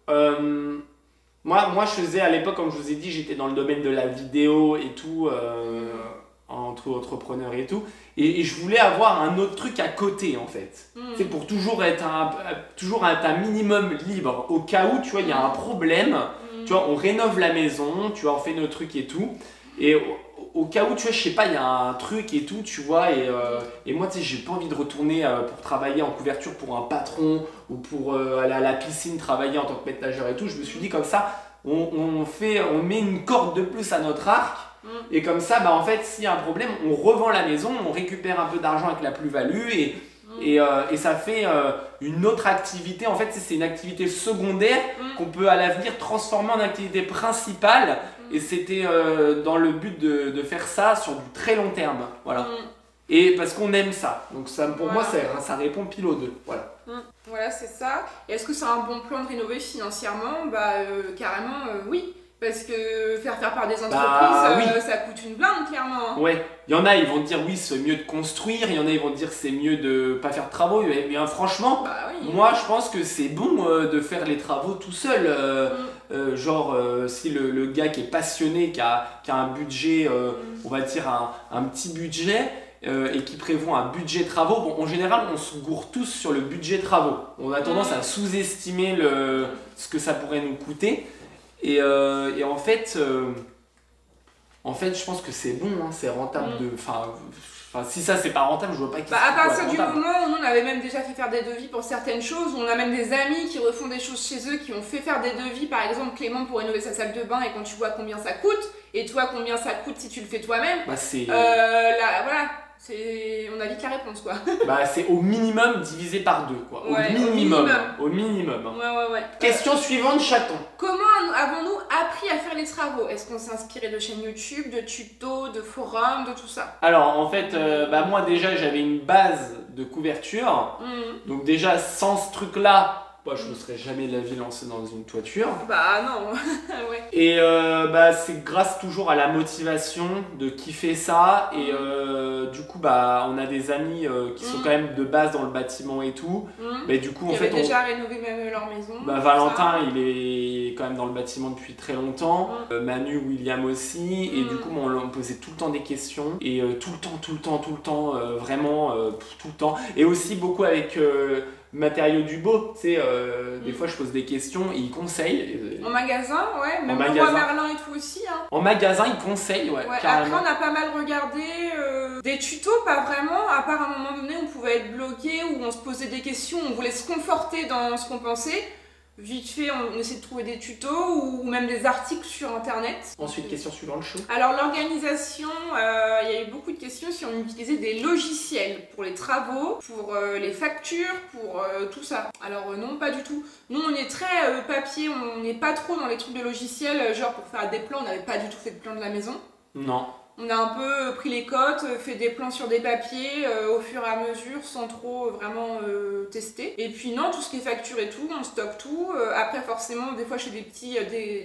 moi je faisais à l'époque, comme je vous ai dit, j'étais dans le domaine de la vidéo et tout, entre entrepreneurs et tout. Et je voulais avoir un autre truc à côté en fait. C'est pour toujours être un minimum libre. Au cas où, tu vois, il y a un problème, tu vois, on rénove la maison, tu vois, on fait nos trucs et tout. Et au cas où, tu vois, je sais pas, il y a un truc et tout, tu vois, et moi, tu sais, j'ai pas envie de retourner pour travailler en couverture pour un patron ou pour aller à la piscine travailler en tant que maître nageur et tout. Je me suis dit comme ça, on met une corde de plus à notre arc. Et comme ça, bah, en fait, s'il y a un problème, on revend la maison, on récupère un peu d'argent avec la plus-value et ça fait une autre activité. En fait, c'est une activité secondaire qu'on peut à l'avenir transformer en activité principale. Et c'était dans le but de faire ça sur du très long terme. Voilà. Et parce qu'on aime ça. Donc ça, pour moi, ça répond pile aux deux. Voilà. Voilà, c'est ça. Et est-ce que c'est un bon plan de rénover financièrement? Bah carrément oui. Parce que faire par des entreprises, ça coûte une blinde, clairement. Ouais, il y en a, ils vont dire oui, c'est mieux de construire, il y en a, ils vont dire c'est mieux de pas faire de travaux. Mais franchement, moi je pense que c'est bon de faire les travaux tout seul. Si le gars qui est passionné, qui a un budget, on va dire un petit budget, et qui prévoit un budget travaux, bon, en général on se gourre tous sur le budget travaux. On a tendance à sous-estimer ce que ça pourrait nous coûter. Et en fait, je pense que c'est bon, hein, c'est rentable si ça c'est pas rentable, je vois pas qui à partir du moment où nous on avait même déjà fait faire des devis pour certaines choses, on a même des amis qui refont des choses chez eux, qui ont fait faire des devis, par exemple Clément pour rénover sa salle de bain, et quand tu vois combien ça coûte, et toi combien ça coûte si tu le fais toi-même, voilà. On a vite la réponse quoi. C'est au minimum divisé par deux quoi. Au minimum. Ouais. Question suivante, chaton. Comment avons-nous appris à faire les travaux? Est-ce qu'on s'est inspiré de chaînes YouTube, de tutos, de forums, de tout ça? Alors en fait, moi déjà j'avais une base de couverture. Donc déjà sans ce truc là, je me serais jamais de la vie lancé dans une toiture. Bah non. Ouais. Et c'est grâce toujours à la motivation de kiffer ça. Et du coup, on a des amis qui sont quand même de base dans le bâtiment et tout. Mais du coup, en fait, déjà rénové même leur maison. Valentin, il est quand même dans le bâtiment depuis très longtemps. Manu, William aussi. Et du coup, on posait tout le temps des questions. Et tout le temps, vraiment tout le temps. Et aussi beaucoup avec... Matériaux du beau, tu sais, des fois je pose des questions et ils conseillent. En magasin, ouais, même Leroy Merlin et tout aussi. Hein. En magasin, ils conseillent, ouais. Après, on a pas mal regardé des tutos, pas vraiment, à part à un moment donné, on pouvait être bloqué, où on se posait des questions, on voulait se conforter dans ce qu'on pensait. Vite fait, on essaie de trouver des tutos ou même des articles sur internet. Ensuite, question suivante, chaud. Alors l'organisation, il y a eu beaucoup de questions si on utilisait des logiciels pour les travaux, pour les factures, pour tout ça. Alors non, pas du tout. Nous on est très papier, on n'est pas trop dans les trucs de logiciels, genre pour faire des plans, on n'avait pas du tout fait de plan de la maison. Non. On a un peu pris les cotes, fait des plans sur des papiers au fur et à mesure sans trop vraiment tester. Et puis non, tout ce qui est facture et tout, on stocke tout. Après forcément, des fois je fais des petits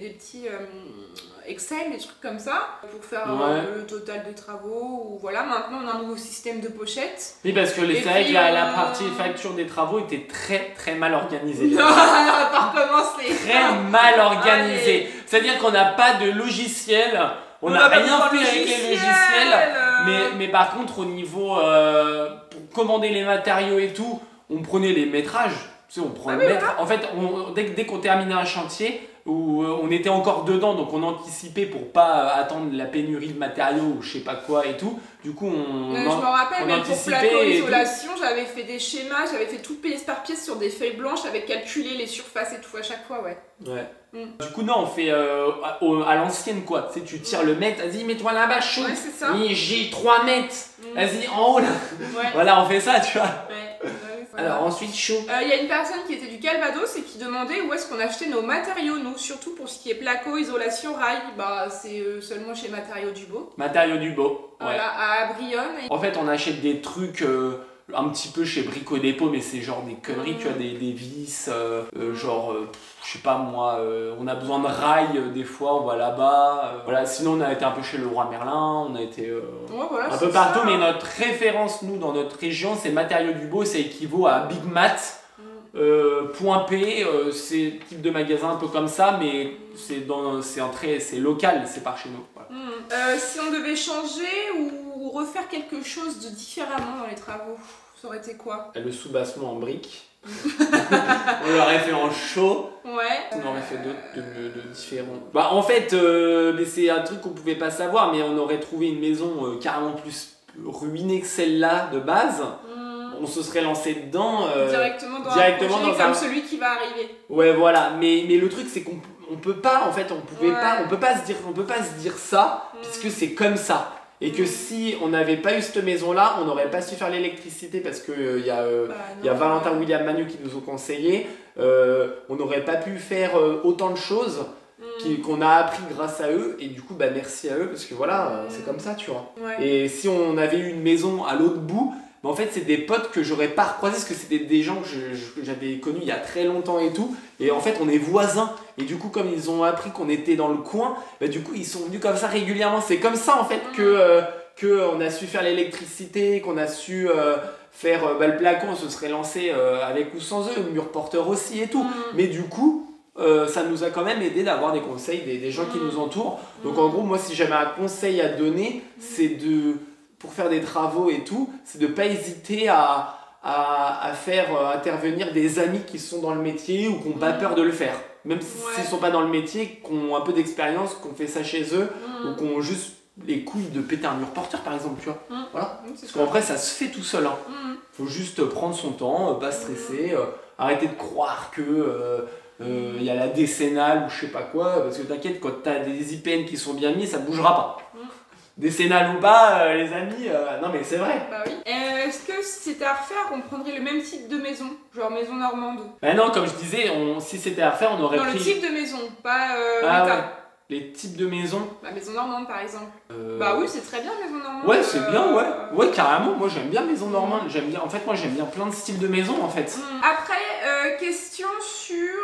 Excel, des trucs comme ça, pour faire le total des travaux. Ou voilà, maintenant on a un nouveau système de pochette. Oui, parce que c'est vrai que la partie facture des travaux était très très mal organisée. Non, on va pas recommencer. Très mal organisée. C'est-à-dire qu'on n'a pas de logiciel. On n'a rien fait avec les logiciels, mais par contre au niveau pour commander les matériaux et tout, on prenait les métrages. Tu sais, on prend le mètre. En fait, dès qu'on terminait un chantier, où on était encore dedans, donc on anticipait pour pas attendre la pénurie de matériaux ou je sais pas quoi et tout. Du coup, je me rappelle, mais pour plateau isolation, j'avais fait des schémas, j'avais fait tout pièce par pièce sur des feuilles blanches, j'avais calculé les surfaces et tout à chaque fois, ouais. Du coup, non, on fait à l'ancienne quoi. Tu sais, tu tires le mètre, vas-y, mets-toi là-bas, chaud. Ouais, c'est ça. J'ai 3 mètres. Vas-y, en haut là. Voilà, on fait ça, tu vois. Voilà. Alors ensuite, chaud. Il y a une personne qui était du Calvados et qui demandait où est-ce qu'on achetait nos matériaux, nous, surtout pour ce qui est placo, isolation, rail. C'est seulement chez Matériaux du Beau. Matériaux du Beau. Voilà, à Brionne. En fait, on achète des trucs un petit peu chez Brico Dépôt, mais c'est genre des conneries, tu vois, des vis, genre, je sais pas moi, on a besoin de rails des fois, on va là-bas. Voilà. Sinon, on a été un peu chez Leroy Merlin, on a été voilà, un peu partout, mais notre référence, nous, dans notre région, c'est Matériaux du Beau, ça équivaut à Big Mat. Point P, c'est type de magasin un peu comme ça, mais c'est local, c'est par chez nous. Voilà. Si on devait changer ou refaire quelque chose de différemment dans les travaux, ça aurait été quoi? Le soubassement en briques. On l'aurait fait en chaux. Ouais. On aurait fait d'autres de différents. Bah en fait, mais c'est un truc qu'on pouvait pas savoir, mais on aurait trouvé une maison carrément plus ruinée que celle-là de base. On se serait lancé dedans directement dans un projet comme celui qui va arriver. Ouais, voilà, mais le truc c'est qu'on peut pas, en fait, on peut pas se dire ça puisque c'est comme ça. Et que si on n'avait pas eu cette maison-là, on n'aurait pas su faire l'électricité parce que y a Valentin William Manu qui nous ont conseillé. On n'aurait pas pu faire autant de choses qu'on a appris grâce à eux. Et du coup, merci à eux parce que voilà, c'est comme ça, tu vois. Ouais. Et si on avait eu une maison à l'autre bout, en fait, c'est des potes que j'aurais pas recroisés parce que c'était des gens que j'avais connus il y a très longtemps et tout. Et en fait, on est voisins. Et du coup, comme ils ont appris qu'on était dans le coin, du coup, ils sont venus comme ça régulièrement. C'est comme ça, en fait, que on a su faire l'électricité, qu'on a su faire le plafond. On se serait lancé avec ou sans eux, le mur porteur aussi et tout. Mais du coup, ça nous a quand même aidé d'avoir des conseils des gens qui nous entourent. Donc, en gros, moi, si j'avais un conseil à donner, c'est pour faire des travaux et tout, c'est de ne pas hésiter à faire intervenir des amis qui sont dans le métier ou qui n'ont pas peur de le faire. Même s'ils ne sont pas dans le métier, qui ont un peu d'expérience, qui ont fait ça chez eux ou qui ont juste les couilles de péter un mur porteur par exemple, tu vois. Voilà. Parce qu'après ça se fait tout seul. Faut juste prendre son temps, pas stresser, arrêter de croire que y a la décennale ou je sais pas quoi, parce que t'inquiète, quand t'as des IPN qui sont bien mis, ça bougera pas. Décennale ou pas, les amis, non mais c'est vrai. Bah oui. Est-ce que si c'était à refaire, on prendrait le même type de maison, genre maison normande? Bah non, comme je disais, si c'était à refaire, on aurait pris... le type de maison, pas les types de maisons. La maison normande par exemple. Bah oui, c'est très bien maison normande. Ouais, c'est bien, ouais. Ouais, carrément, moi j'aime bien maison normande. En fait, moi j'aime bien plein de styles de maisons en fait. Après, question sur,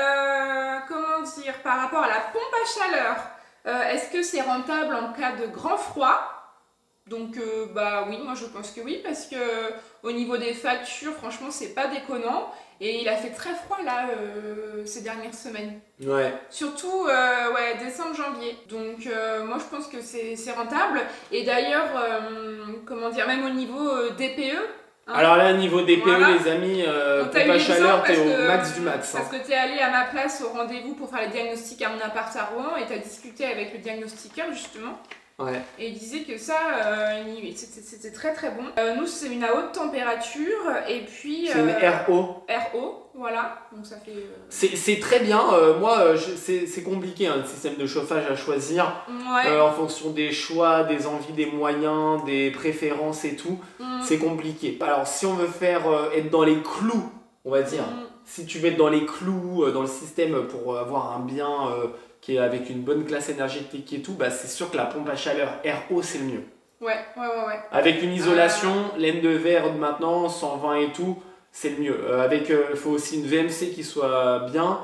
comment dire, par rapport à la pompe à chaleur. Est-ce que c'est rentable en cas de grand froid? Donc bah oui, moi je pense que oui, parce que au niveau des factures, franchement c'est pas déconnant. Et il a fait très froid là ces dernières semaines. Ouais. Surtout décembre, janvier. Donc moi je pense que c'est rentable. Et d'ailleurs, comment dire, même au niveau DPE. Alors là, niveau DPE, les amis, pompe à chaleur, t'es au max du max. Parce que t'es allé à ma place au rendez-vous pour faire les diagnostics à mon appart à Rouen et t'as discuté avec le diagnostiqueur justement. Ouais. Et il disait que ça, c'était très très bon. Nous, c'est une à haute température et puis... C'est une RO. RO, voilà. Donc ça fait... C'est très bien. Moi, c'est compliqué, le système de chauffage à choisir. Ouais. En fonction des choix, des envies, des moyens, des préférences et tout. C'est compliqué. Alors, si on veut être dans les clous, on va dire, si tu veux être dans les clous, dans le système pour avoir un bien... qui est avec une bonne classe énergétique et tout, c'est sûr que la pompe à chaleur RO c'est le mieux. Ouais. Avec une isolation, laine de verre maintenant, 120 et tout, c'est le mieux. Il faut aussi une VMC qui soit bien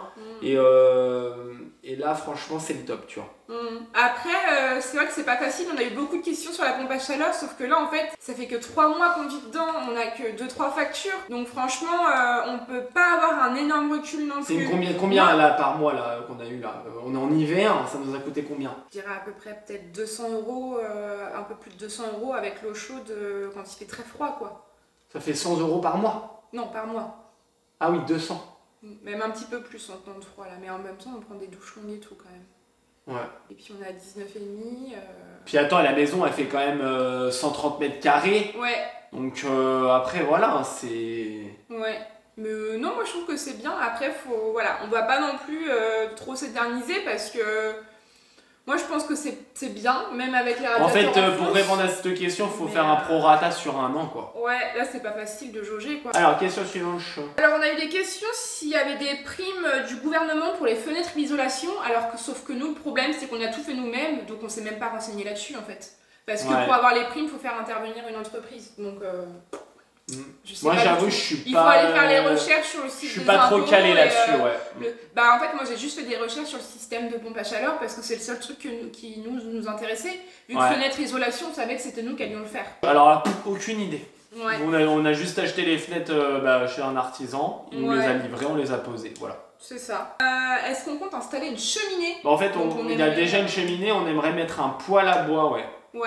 et là franchement c'est le top, tu vois. Après, c'est vrai que c'est pas facile, on a eu beaucoup de questions sur la pompe à chaleur, sauf que là en fait, ça fait que 3 mois qu'on vit dedans, on a que 2-3 factures, donc franchement, on peut pas avoir un énorme recul non plus. C'est combien là par mois là qu'on a eu là? On est en hiver, ça nous a coûté combien? Je dirais à peu près peut-être 200 €, un peu plus de 200 € avec l'eau chaude quand il fait très froid quoi. Ça fait 100 € par mois? Non, par mois. Ah oui, 200. Même un petit peu plus en temps de froid là, mais en même temps on prend des douches longues et tout quand même. Ouais. Et puis on est à 19,5. Puis attends, la maison elle fait quand même 130 mètres carrés. Ouais. Donc après voilà, c'est... Ouais. Mais non, moi je trouve que c'est bien. Après, on va pas non plus trop s'éterniser parce que moi je pense que c'est bien, même avec les radiateurs. En fait, pour répondre à cette question, il faut faire un prorata sur un an quoi. Ouais, là c'est pas facile de jauger quoi. Alors, question suivante. Alors, on a eu des questions s'il y avait des primes du gouvernement pour les fenêtres d'isolation, sauf que nous, le problème c'est qu'on a tout fait nous-mêmes, donc on s'est même pas renseigné là-dessus en fait. Parce que pour avoir les primes, il faut faire intervenir une entreprise. Donc Je sais Moi, pas du j'avoue, tout. je suis Il pas. faut aller faire les recherches sur le site. Je suis des pas trop impôts calé et, là-dessus, ouais. Bah en fait, moi j'ai juste fait des recherches sur le système de pompe à chaleur parce que c'est le seul truc qui nous intéressait. Vu que fenêtre isolation, on savait que c'était nous qui allions le faire. Alors là, aucune idée. Ouais. On a juste acheté les fenêtres chez un artisan, il nous les a livrées, on les a posées, voilà. C'est ça. Est-ce qu'on compte installer une cheminée? Bah, en fait, il y a déjà une cheminée, on aimerait mettre un poêle à bois, ouais. Ouais.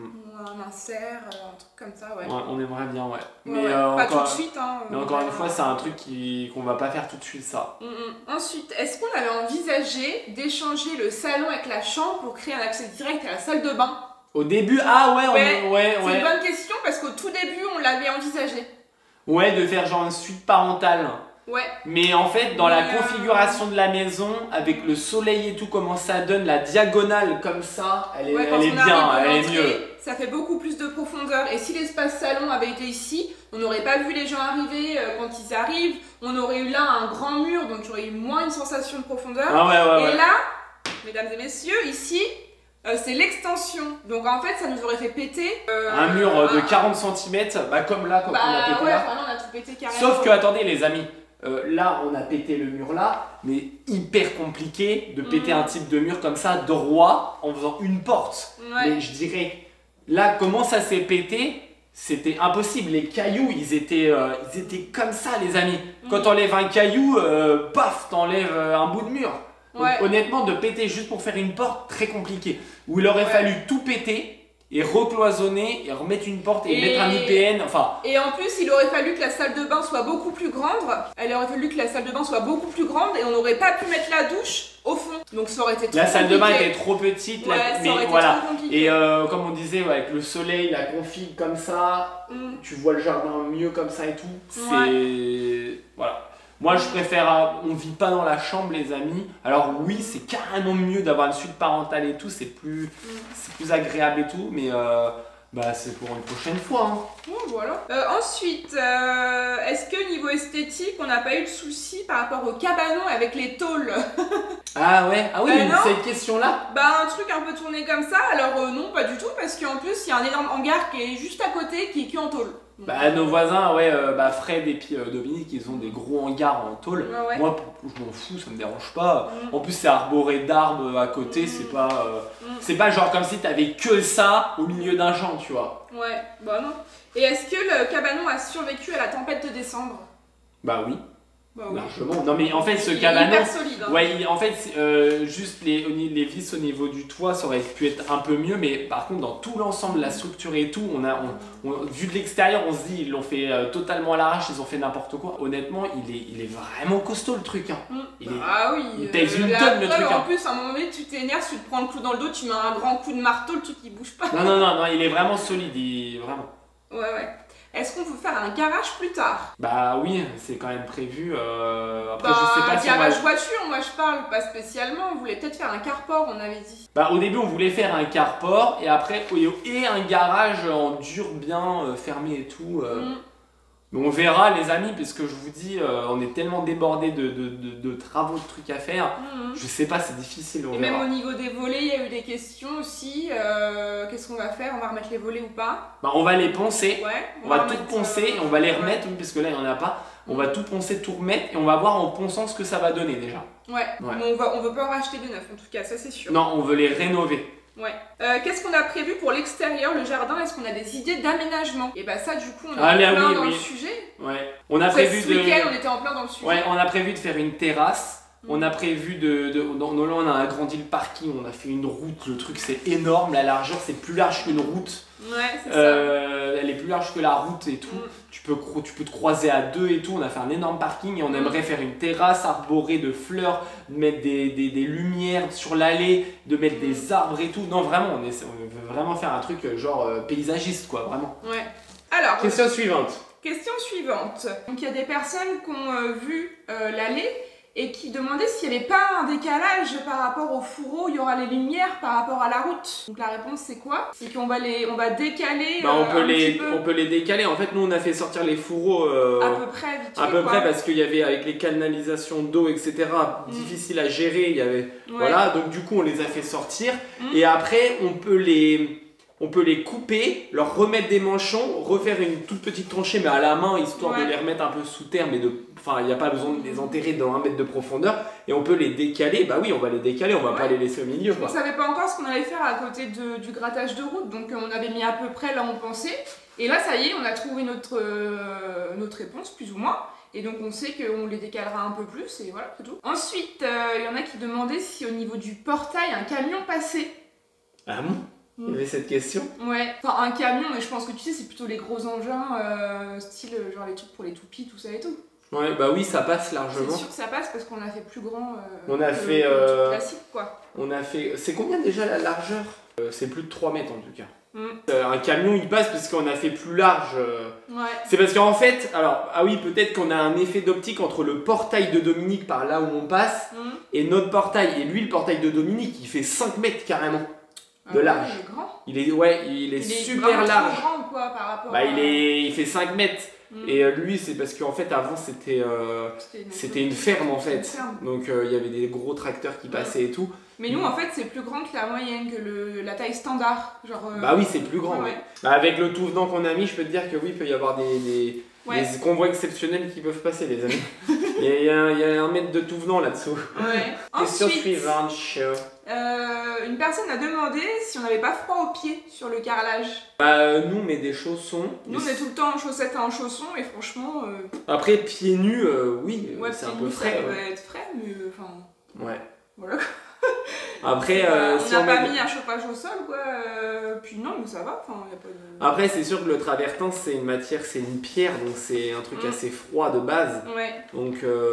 Un insert, un truc comme ça, ouais. On aimerait bien, ouais. Mais pas tout de suite, hein. Mais encore une fois, c'est un truc qu'on va pas faire tout de suite, ça. Ensuite, est-ce qu'on avait envisagé d'échanger le salon avec la chambre pour créer un accès direct à la salle de bain? Au début, ouais. C'est une bonne question parce qu'au tout début, on l'avait envisagé. Ouais, de faire genre une suite parentale. Ouais. Mais en fait, dans la configuration de la maison, avec le soleil et tout, comment ça donne, la diagonale comme ça, elle est bien, elle est mieux. Ça fait beaucoup plus de profondeur. Et si l'espace salon avait été ici, on n'aurait pas vu les gens arriver quand ils arrivent. On aurait eu là un grand mur, donc il y aurait eu moins une sensation de profondeur. Et là, mesdames et messieurs, ici, c'est l'extension. Donc en fait, ça nous aurait fait péter un mur de 40 cm, comme là, quand on a pété là. On a tout pété carrément. Sauf que, attendez les amis, là on a pété le mur là, mais hyper compliqué de péter un type de mur comme ça, droit, en faisant une porte. Mais je dirais, là comment ça s'est pété, c'était impossible. Les cailloux, ils étaient comme ça les amis. Quand t'enlèves un caillou, paf, t'enlèves un bout de mur. Donc, honnêtement, de péter juste pour faire une porte, très compliqué. Où il aurait fallu tout péter et recloisonner et remettre une porte et mettre un IPN, enfin... Et en plus, il aurait fallu que la salle de bain soit beaucoup plus grande. Il aurait fallu que la salle de bain soit beaucoup plus grande et on n'aurait pas pu mettre la douche au fond. Donc ça aurait été trop compliqué. La salle de bain était trop petite, ça aurait été trop compliqué. Et comme on disait, avec le soleil, la config comme ça, tu vois le jardin mieux comme ça et tout. C'est... Voilà. Moi, je préfère, on vit pas dans la chambre, les amis. Alors oui, c'est carrément mieux d'avoir une suite parentale et tout, c'est plus agréable et tout, mais c'est pour une prochaine fois. Hein. Voilà. Ensuite, est-ce que niveau esthétique, on n'a pas eu de soucis par rapport au cabanon avec les tôles? Ah oui, cette question-là. Un truc un peu tourné comme ça, alors non, pas du tout, parce qu'en plus, il y a un énorme hangar qui est juste à côté, qui est que en tôle. Nos voisins, Fred et puis Dominique, ils ont des gros hangars en tôle. Moi, je m'en fous, ça me dérange pas. En plus, c'est arboré d'arbres à côté, c'est pas genre comme si t'avais que ça au milieu d'un champ, tu vois. Ouais, non. Et est-ce que le cabanon a survécu à la tempête de décembre? Oui. Largement. Non mais en fait ce cabanon, hyper solide, hein. en fait juste les vis au niveau du toit ça aurait pu être un peu mieux, mais par contre dans tout l'ensemble, la structure et tout, vu de l'extérieur on se dit ils l'ont fait totalement à l'arrache, ils ont fait n'importe quoi. Honnêtement il est vraiment costaud le truc. Hein. Il pèse une tonne le truc. En plus à un moment donné tu t'énerves, tu te prends le clou dans le dos, tu mets un grand coup de marteau, le truc il bouge pas. Non, il est vraiment solide, vraiment. Ouais. Est-ce qu'on veut faire un garage plus tard? Oui, c'est quand même prévu. Après, je sais pas si garage voiture, moi je parle, pas spécialement. On voulait peut-être faire un carport, on avait dit. Au début, on voulait faire un carport et après, un garage en dur bien fermé et tout. Mais on verra les amis, parce que je vous dis, on est tellement débordés de travaux, de trucs à faire. Je sais pas, c'est difficile. Et même au niveau des volets, il y a eu des questions aussi. Qu'est-ce qu'on va faire? On va remettre les volets ou pas? On va les poncer. On va tout remettre, poncer et on va les remettre, parce que là il n'y en a pas. On va tout poncer, tout remettre et on va voir en ponçant ce que ça va donner déjà. Mais on veut pas en racheter des neufs en tout cas, ça c'est sûr. Non, on veut les rénover. Qu'est-ce qu'on a prévu pour l'extérieur, le jardin? Est-ce qu'on a des idées d'aménagement? Et ça du coup on est en plein dans le sujet. On a prévu ce week-end on était en plein dans le sujet. On a prévu de faire une terrasse. On a prévu là on a agrandi le parking, on a fait une route, le truc c'est énorme, la largeur c'est plus large qu'une route. C'est ça. Elle est plus large que la route et tout. Tu peux te croiser à deux et tout. On a fait un énorme parking et on aimerait faire une terrasse arborée de fleurs, de mettre des lumières sur l'allée, de mettre des arbres et tout. Non, vraiment, on veut vraiment faire un truc genre paysagiste, quoi, vraiment. Alors, question suivante. Donc, il y a des personnes qui ont vu l'allée et qui demandaient s'il n'y avait pas un décalage par rapport au fourreau, il y aura les lumières par rapport à la route. Donc la réponse c'est quoi? C'est qu'on va décaler on peut les décaler. En fait nous on a fait sortir les fourreaux à peu près vite fait, à peu près parce qu'il y avait avec les canalisations d'eau etc. difficile à gérer, il y avait voilà, donc du coup on les a fait sortir et après on peut on peut les couper, leur remettre des manchons, refaire une toute petite tranchée mais à la main, histoire de les remettre un peu sous terre, mais enfin il n'y a pas besoin de les enterrer dans 1 mètre de profondeur, et on peut les décaler, bah oui on va les décaler, on va pas les laisser au milieu. On savait pas encore ce qu'on allait faire à côté du grattage de route, donc on avait mis à peu près là où on pensait, et là ça y est, on a trouvé notre réponse plus ou moins. Et donc on sait qu'on les décalera un peu plus et voilà, c'est tout. Ensuite, il y en a qui demandaient si au niveau du portail, un camion passait. Ah bon? Il y avait cette question? Ouais, enfin un camion, mais je pense que tu sais, c'est plutôt les gros engins, style genre les trucs pour les toupies, tout ça et tout. Ouais, bah oui, ça passe largement. C'est sûr que ça passe parce qu'on a fait plus grand on a fait le classique, quoi. On a fait... C'est combien déjà la largeur? C'est plus de 3 mètres en tout cas. Un camion il passe parce qu'on a fait plus large. Ouais. C'est parce qu'en fait, alors, ah oui, peut-être qu'on a un effet d'optique entre le portail de Dominique par là où on passe et notre portail. Et lui, le portail de Dominique, il fait 5 mètres carrément de large. Il est grand. Il est super large. Trop grand, quoi, par rapport bah, il fait 5 mètres. Et lui, c'est parce qu'en fait, avant, c'était une ferme en fait. Donc, il y avait des gros tracteurs qui passaient et tout. Mais nous, en fait, c'est plus grand que la moyenne, que la taille standard. Genre, bah oui, c'est plus grand. Ouais. Bah, avec le tout venant qu'on a mis, je peux te dire que oui, il peut y avoir des convois exceptionnels qui peuvent passer, les amis. il y a 1 mètre de tout venant là-dessous. Ouais. Question suivante. Une personne a demandé si on n'avait pas froid aux pieds sur le carrelage. Bah, nous, on met des chaussons. Nous, on est tout le temps en chaussettes et en chaussons, et franchement. Après, pieds nus, oui, c'est un peu frais. Ça peut être frais, mais enfin. Ouais. Voilà. Après, on n'a pas mis un chauffage au sol, quoi. Puis non, mais ça va. Enfin, y a pas de... Après, c'est sûr que le travertin, c'est une matière, c'est une pierre, donc c'est un truc assez froid de base. Ouais. Donc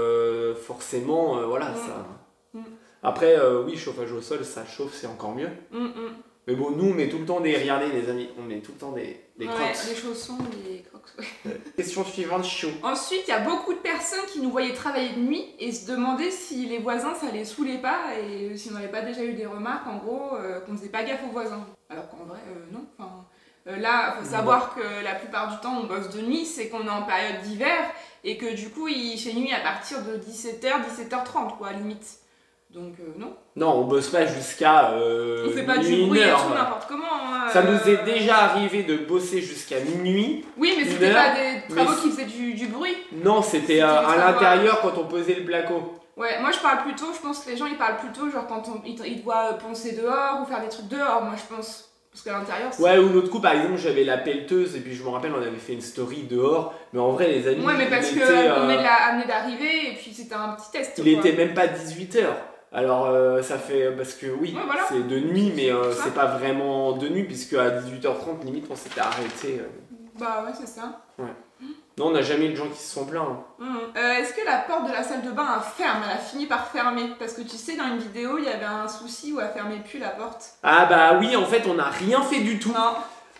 forcément, voilà, ça. Après, oui, chauffage au sol, ça chauffe, c'est encore mieux. Mais bon, nous, on met tout le temps regardez les amis, on met tout le temps des crocs. Des chaussons, des crocs, Question suivante, chaud. Ensuite, il y a beaucoup de personnes qui nous voyaient travailler de nuit et se demandaient si les voisins, ça les saoulait pas et si on n'avait pas déjà eu des remarques, en gros, qu'on faisait pas gaffe aux voisins. Alors qu'en vrai, non. Enfin, là, il faut savoir que la plupart du temps, on bosse de nuit, c'est qu'on est en période d'hiver et que du coup, il fait nuit à partir de 17h, 17h30, quoi, à limite. Donc non. Non, on bosse pas jusqu'à on fait pas du bruit et tout n'importe comment. Ça nous est déjà arrivé de bosser jusqu'à minuit. Oui, mais c'était pas des travaux qui faisaient du bruit. Non, c'était à l'intérieur quand on posait le placo. Ouais, moi je parle plutôt, je pense que les gens ils parlent plutôt genre quand ils doivent poncer dehors ou faire des trucs dehors, moi je pense. Parce qu'à l'intérieur, ouais, ou l'autre coup, par exemple, j'avais la pelleteuse et puis je me rappelle, on avait fait une story dehors. Mais en vrai, les amis. Ouais, mais parce qu'on venait d'arriver et puis c'était un petit test. Il était même pas 18h. Alors ça fait, parce que oui, voilà. C'est de nuit, mais c'est pas vraiment de nuit, puisque à 18h30, limite, on s'était arrêté. Bah ouais, c'est ça. Ouais. Non, on n'a jamais eu de gens qui se sont plaints. Est-ce que la porte de la salle de bain elle a fini par fermer? Parce que tu sais, dans une vidéo, il y avait un souci où elle fermait plus la porte. Ah bah oui, en fait, on n'a rien fait du tout. Non.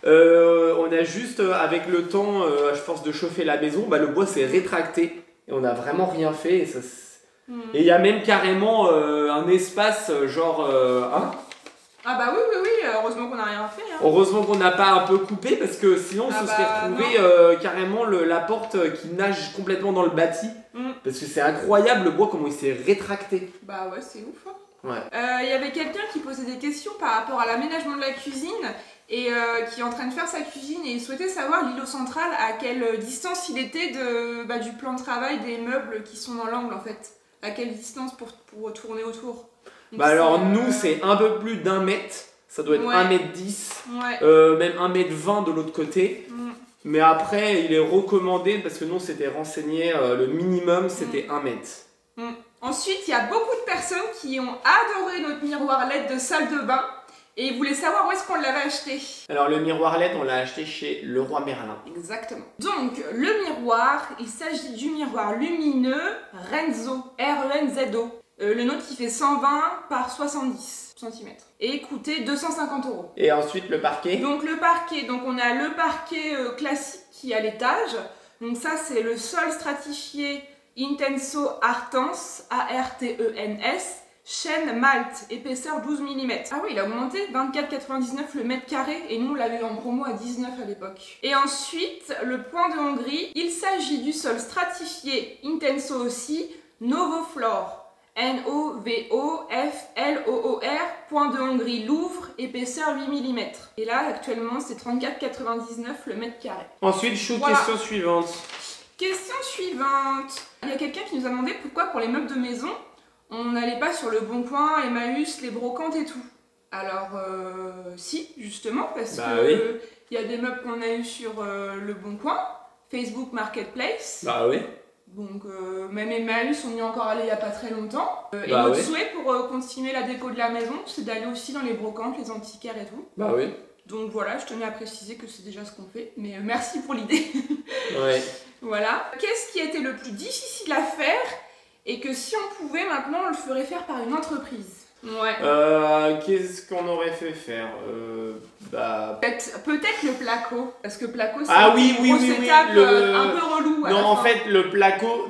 On a juste, avec le temps, à force de chauffer la maison, bah, le bois s'est rétracté. Et on n'a vraiment rien fait. Et ça... Et il y a même carrément un espace genre... Ah bah oui, heureusement qu'on n'a rien fait. Hein. Heureusement qu'on n'a pas un peu coupé parce que sinon on se serait retrouvé carrément la porte qui nage complètement dans le bâti. Parce que c'est incroyable le bois comment il s'est rétracté. Bah ouais, c'est ouf. Hein. Ouais. Y avait quelqu'un qui posait des questions par rapport à l'aménagement de la cuisine et qui est en train de faire sa cuisine et il souhaitait savoir l'îlot central à quelle distance il était du plan de travail des meubles qui sont dans l'angle en fait. À quelle distance pour tourner autour. Donc bah alors nous c'est un peu plus d'1 mètre, ça doit être 1m10, même 1m20 de l'autre côté. Mais après il est recommandé, parce que nous c'était renseigné, le minimum c'était 1 mètre. Ensuite il y a beaucoup de personnes qui ont adoré notre miroir LED de salle de bain et ils voulaient savoir où est-ce qu'on l'avait acheté. Alors le miroir LED on l'a acheté chez Leroy Merlin. Exactement. Donc le miroir, il s'agit du miroir lumineux Renzo, R-E-N-Z-O. Le nôtre qui fait 120 par 70 cm et coûtait 250 €. Et ensuite le parquet. Donc le parquet, donc on a le parquet classique qui est à l'étage. Donc ça c'est le sol stratifié Intenso Artens, A-R-T-E-N-S, chêne malt, épaisseur 12 mm. Ah oui, il a augmenté, 24,99 le mètre carré et nous on l'avait eu en promo à 19 à l'époque. Et ensuite, le point de Hongrie, il s'agit du sol stratifié Intenso aussi, Novoflor. N-O-V-O-F-L-O-O-R, point de Hongrie, Louvre, épaisseur 8 mm. Et là, actuellement, c'est 34,99 le mètre carré. Ensuite, question suivante. Question suivante. Il y a quelqu'un qui nous a demandé pourquoi pour les meubles de maison, on n'allait pas sur le Bon Coin, Emmaüs, les brocantes et tout. Alors, si, justement, parce que il y a des meubles qu'on a eu sur le Bon Coin, Facebook Marketplace. Bah oui. Donc, même Emmaüs, on y est encore allé il n'y a pas très longtemps. Et notre souhait pour continuer la déco de la maison, c'est d'aller aussi dans les brocantes, les antiquaires et tout. Bah oui. Donc voilà, je tenais à préciser que c'est déjà ce qu'on fait. Mais merci pour l'idée. Ouais. Voilà. Qu'est-ce qui a été le plus difficile à faire et que si on pouvait maintenant, on le ferait faire par une entreprise? Ouais. Qu'est-ce qu'on aurait fait faire Peut-être le placo, parce que placo c'est une grosse étape un peu relou. Non, en fait, le placo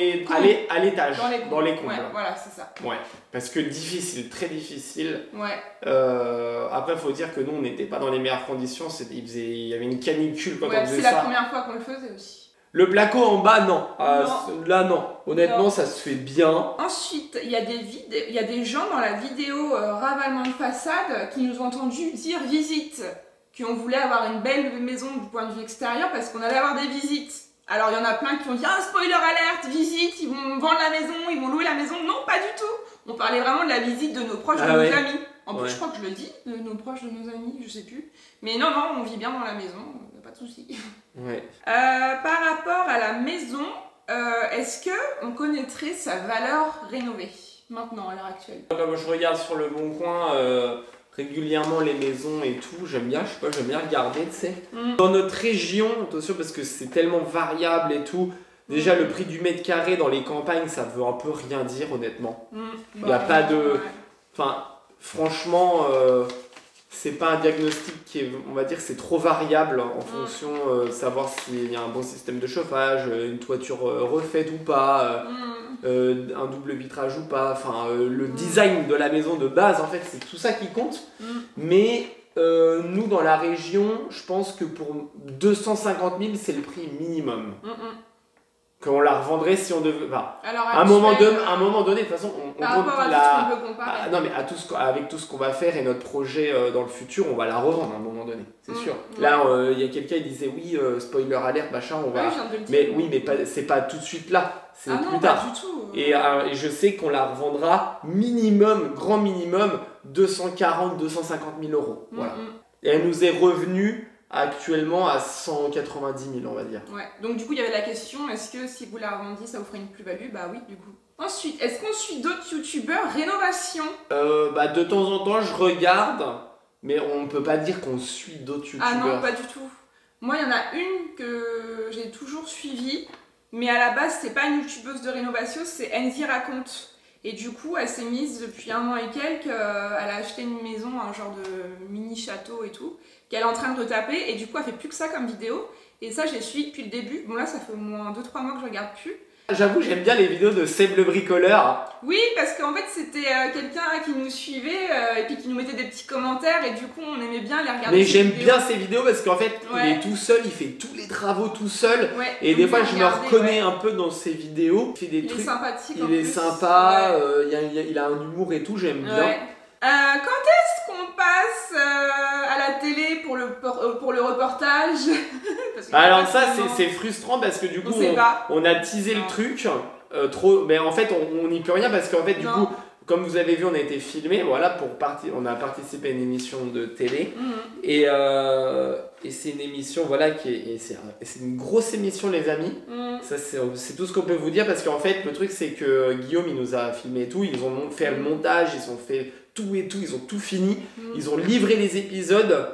à l'étage, dans les combles. Ouais, voilà, c'est ça. Ouais, parce que difficile, très difficile. Ouais. Après, il faut dire que nous, on n'était pas dans les meilleures conditions. Il y avait une canicule quand on faisait ça. C'est la première fois qu'on le faisait aussi. Le placo en bas, non. Non. Là, non. Honnêtement, non. Ça se fait bien. Ensuite, il y a des gens dans la vidéo ravalement de façade qui nous ont entendu dire visite, qu'on voulait avoir une belle maison du point de vue extérieur parce qu'on allait avoir des visites. Alors, il y en a plein qui ont dit ah, spoiler alerte, visite, ils vont vendre la maison, ils vont louer la maison. Non, pas du tout. On parlait vraiment de la visite de nos proches, de nos amis. En plus, je crois que je le dis, de nos proches, de nos amis, je sais plus. Mais non, on vit bien dans la maison, pas de souci. Ouais. Par rapport à la maison, est-ce qu'on connaîtrait sa valeur rénovée maintenant, à l'heure actuelle? Comme je regarde sur le Bon Coin régulièrement les maisons et tout, j'aime bien regarder, tu sais. Dans notre région, attention parce que c'est tellement variable et tout. Déjà, le prix du mètre carré dans les campagnes, ça veut un peu rien dire, honnêtement. Il n'y a pas de... Enfin, franchement, c'est pas un diagnostic qui est... On va dire que c'est trop variable en fonction de savoir s'il y a un bon système de chauffage, une toiture refaite ou pas, un double vitrage ou pas. Enfin, le design de la maison de base, en fait, c'est tout ça qui compte. Mais... nous dans la région, je pense que pour 250 000 c'est le prix minimum. Qu'on la revendrait si on devait. Enfin, à un moment donné, de toute façon, on par rapport à tout ce qu'on peut comparer. Non, mais avec tout ce qu'on va faire et notre projet dans le futur, on va la revendre à un moment donné, c'est sûr. Là, il y a quelqu'un qui disait oui, spoiler alert, machin, on va. Mais c'est pas tout de suite là, c'est plus tard. Pas du tout. Et je sais qu'on la revendra grand minimum 240 250 000 euros. Voilà. Et elle nous est revenue actuellement à 190 000, on va dire. Ouais, donc du coup, il y avait la question, est-ce que si vous la revendiez, ça vous ferait une plus-value? Bah oui, du coup. Ensuite, est-ce qu'on suit d'autres youtubeurs rénovation? De temps en temps, je regarde, mais on peut pas dire qu'on suit d'autres youtubeurs. Ah non, pas du tout. Moi, il y en a une que j'ai toujours suivie, mais à la base, c'est pas une youtubeuse de rénovation, c'est Enzy Raconte. Et du coup, elle s'est mise depuis 1 an et quelques, elle a acheté une maison, un genre de mini château et tout, qu'elle est en train de retaper, et du coup, elle fait plus que ça comme vidéo. Et ça, j'ai suivi depuis le début. Bon, là, ça fait au moins 2-3 mois que je regarde plus. J'avoue, j'aime bien les vidéos de Seb le bricoleur. Oui, parce qu'en fait, c'était quelqu'un qui nous suivait et puis qui nous mettait des petits commentaires, et du coup, on aimait bien les regarder. Mais j'aime bien ces vidéos parce qu'en fait, il est tout seul, il fait tous les travaux tout seul. Et des fois, je me reconnais un peu dans ses vidéos. Il fait des trucs. Il est sympathique. Il est sympa, il a un humour et tout, j'aime bien. Quand est-ce qu'on passe à la télé pour le reportage? Alors ça c'est frustrant parce que du coup on a teasé le truc mais en fait on n'y peut rien parce qu'en fait du coup comme vous avez vu on a été filmé, voilà, on a participé à une émission de télé et c'est une émission voilà c'est une grosse émission les amis. Ça c'est tout ce qu'on peut vous dire parce qu'en fait le truc c'est que Guillaume il nous a filmé et tout, ils ont fait le montage, ils ont fait tout et tout, ils ont tout fini, ils ont livré les épisodes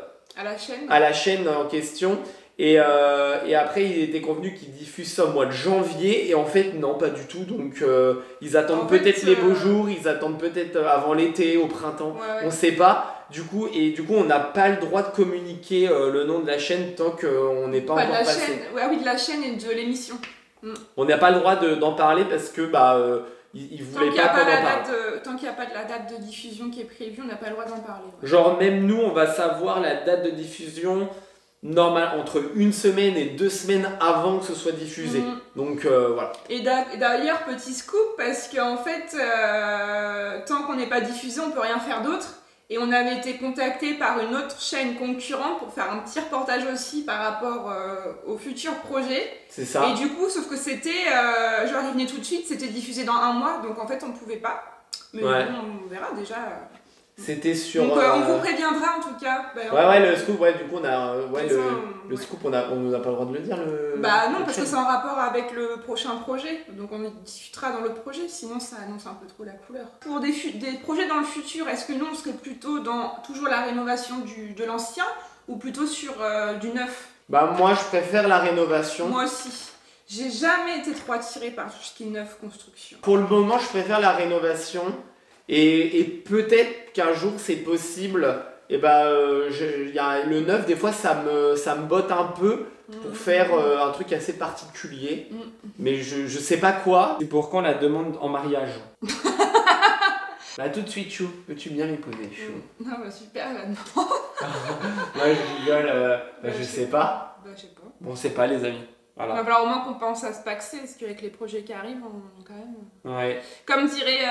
à la chaîne en question et après il était convenu qu'ils diffusent ça au mois de janvier et en fait non pas du tout, donc ils attendent peut-être les beaux jours, ils attendent peut-être avant l'été, au printemps, on sait pas du coup on n'a pas le droit de communiquer le nom de la chaîne tant qu'on n'est pas encore passé. De la chaîne et de l'émission. On n'a pas le droit d'en parler parce que ils voulaient pas qu'on en parle. Tant qu'il n'y a pas de la date de diffusion qui est prévue, on n'a pas le droit d'en parler. Genre même nous, on va savoir la date de diffusion normale entre 1 semaine et 2 semaines avant que ce soit diffusé. Donc voilà. Et d'ailleurs, petit scoop, parce qu'en fait, tant qu'on n'est pas diffusé, on peut rien faire d'autre. Et on avait été contacté par une autre chaîne concurrente pour faire un petit reportage aussi par rapport au futur projet. C'est ça. Et du coup, sauf que c'était, genre il venait tout de suite, c'était diffusé dans 1 mois, donc en fait on pouvait pas. Mais Ouais. bon, on verra déjà. C'était sur... Donc on vous préviendra en tout cas. Ouais, le scoop, ouais, du coup on a... Ouais, Ça, le scoop, on nous a pas le droit de le dire, Bah non, le parce que chaîne. c'est en rapport avec le prochain projet, donc on discutera dans le projet, sinon ça annonce un peu trop la couleur. Pour des projets dans le futur, est-ce que nous on serait plutôt dans toujours la rénovation de l'ancien ou plutôt sur du neuf? Bah moi je préfère la rénovation. Moi aussi. J'ai jamais été trop attirée par tout ce qui est neuf construction. Pour le moment je préfère la rénovation et peut-être qu'un jour c'est possible. Et bah y a le neuf des fois ça me botte un peu pour faire un truc assez particulier. Mais je sais pas quoi. C'est pour quand la demande en mariage? Bah tout de suite Chou, peux-tu bien m'y poser Chou? Non bah super là-dedans. Moi je rigole, je sais pas. Bah je sais pas. Bon c'est pas les amis. Il va Voilà. falloir au moins qu'on pense à se paxer, parce qu'avec les projets qui arrivent, on quand même... Ouais. Comme dirait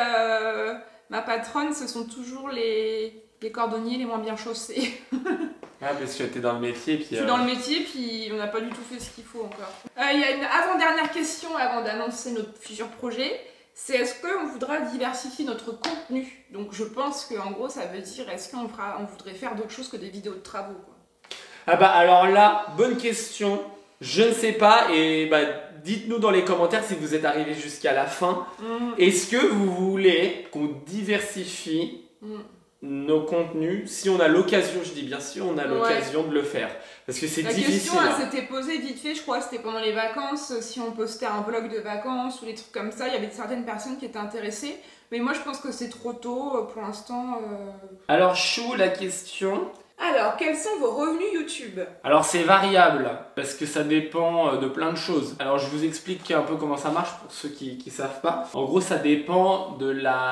ma patronne, ce sont toujours les cordonniers les moins bien chaussés. Ah parce que t'es dans le métier puis... Je suis dans le métier, puis on n'a pas du tout fait ce qu'il faut encore. Il y a une avant-dernière question avant d'annoncer notre futur projet. C'est est-ce qu'on voudra diversifier notre contenu? Donc je pense qu'en gros ça veut dire est-ce qu'on voudrait faire d'autres choses que des vidéos de travaux quoi. Ah bah alors là, bonne question. Je ne sais pas et bah dites-nous dans les commentaires si vous êtes arrivés jusqu'à la fin. Est-ce que vous voulez qu'on diversifie nos contenus si on a l'occasion, je dis bien sûr, on a l'occasion de le faire. Parce que c'est difficile. La question elle s'était posée vite fait, je crois, c'était pendant les vacances, si on postait un vlog de vacances ou des trucs comme ça, il y avait certaines personnes qui étaient intéressées. Mais moi je pense que c'est trop tôt pour l'instant. Alors Chou, la question... Alors, quels sont vos revenus YouTube? Alors c'est variable parce que ça dépend de plein de choses. Alors je vous explique un peu comment ça marche pour ceux qui ne savent pas. En gros ça dépend de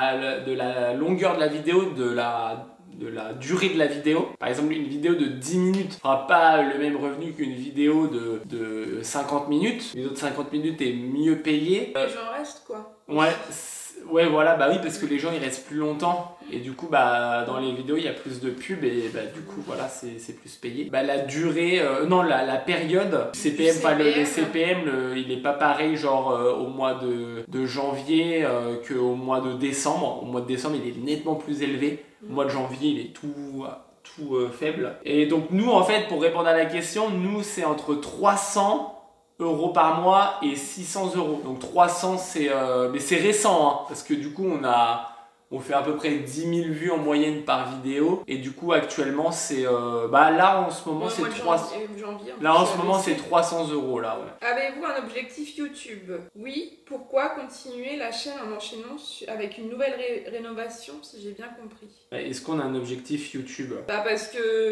la longueur de la vidéo, de la durée de la vidéo. Par exemple une vidéo de 10 minutes ne fera pas le même revenu qu'une vidéo de 50 minutes. Une vidéo de 50 minutes est mieux payée. Les gens restent quoi. Ouais voilà bah oui parce que les gens ils restent plus longtemps et du coup bah dans les vidéos il y a plus de pubs et bah du coup voilà c'est plus payé. Bah la durée, non la période, CPM, le CPM il est pas pareil genre au mois de janvier qu'au mois de décembre. Au mois de décembre il est nettement plus élevé, au mois de janvier il est tout faible. Et donc nous en fait pour répondre à la question, nous c'est entre 300 € par mois et 600 €. Donc 300 c'est mais c'est récent hein, parce que du coup on fait à peu près 10 000 vues en moyenne par vidéo et du coup actuellement c'est bah là en ce moment c'est 300 là en ce moment c'est 300 € là ouais. Avez-vous un objectif YouTube? Oui. Pourquoi continuer la chaîne en enchaînant avec une nouvelle rénovation si j'ai bien compris? Est-ce qu'on a un objectif YouTube? Bah parce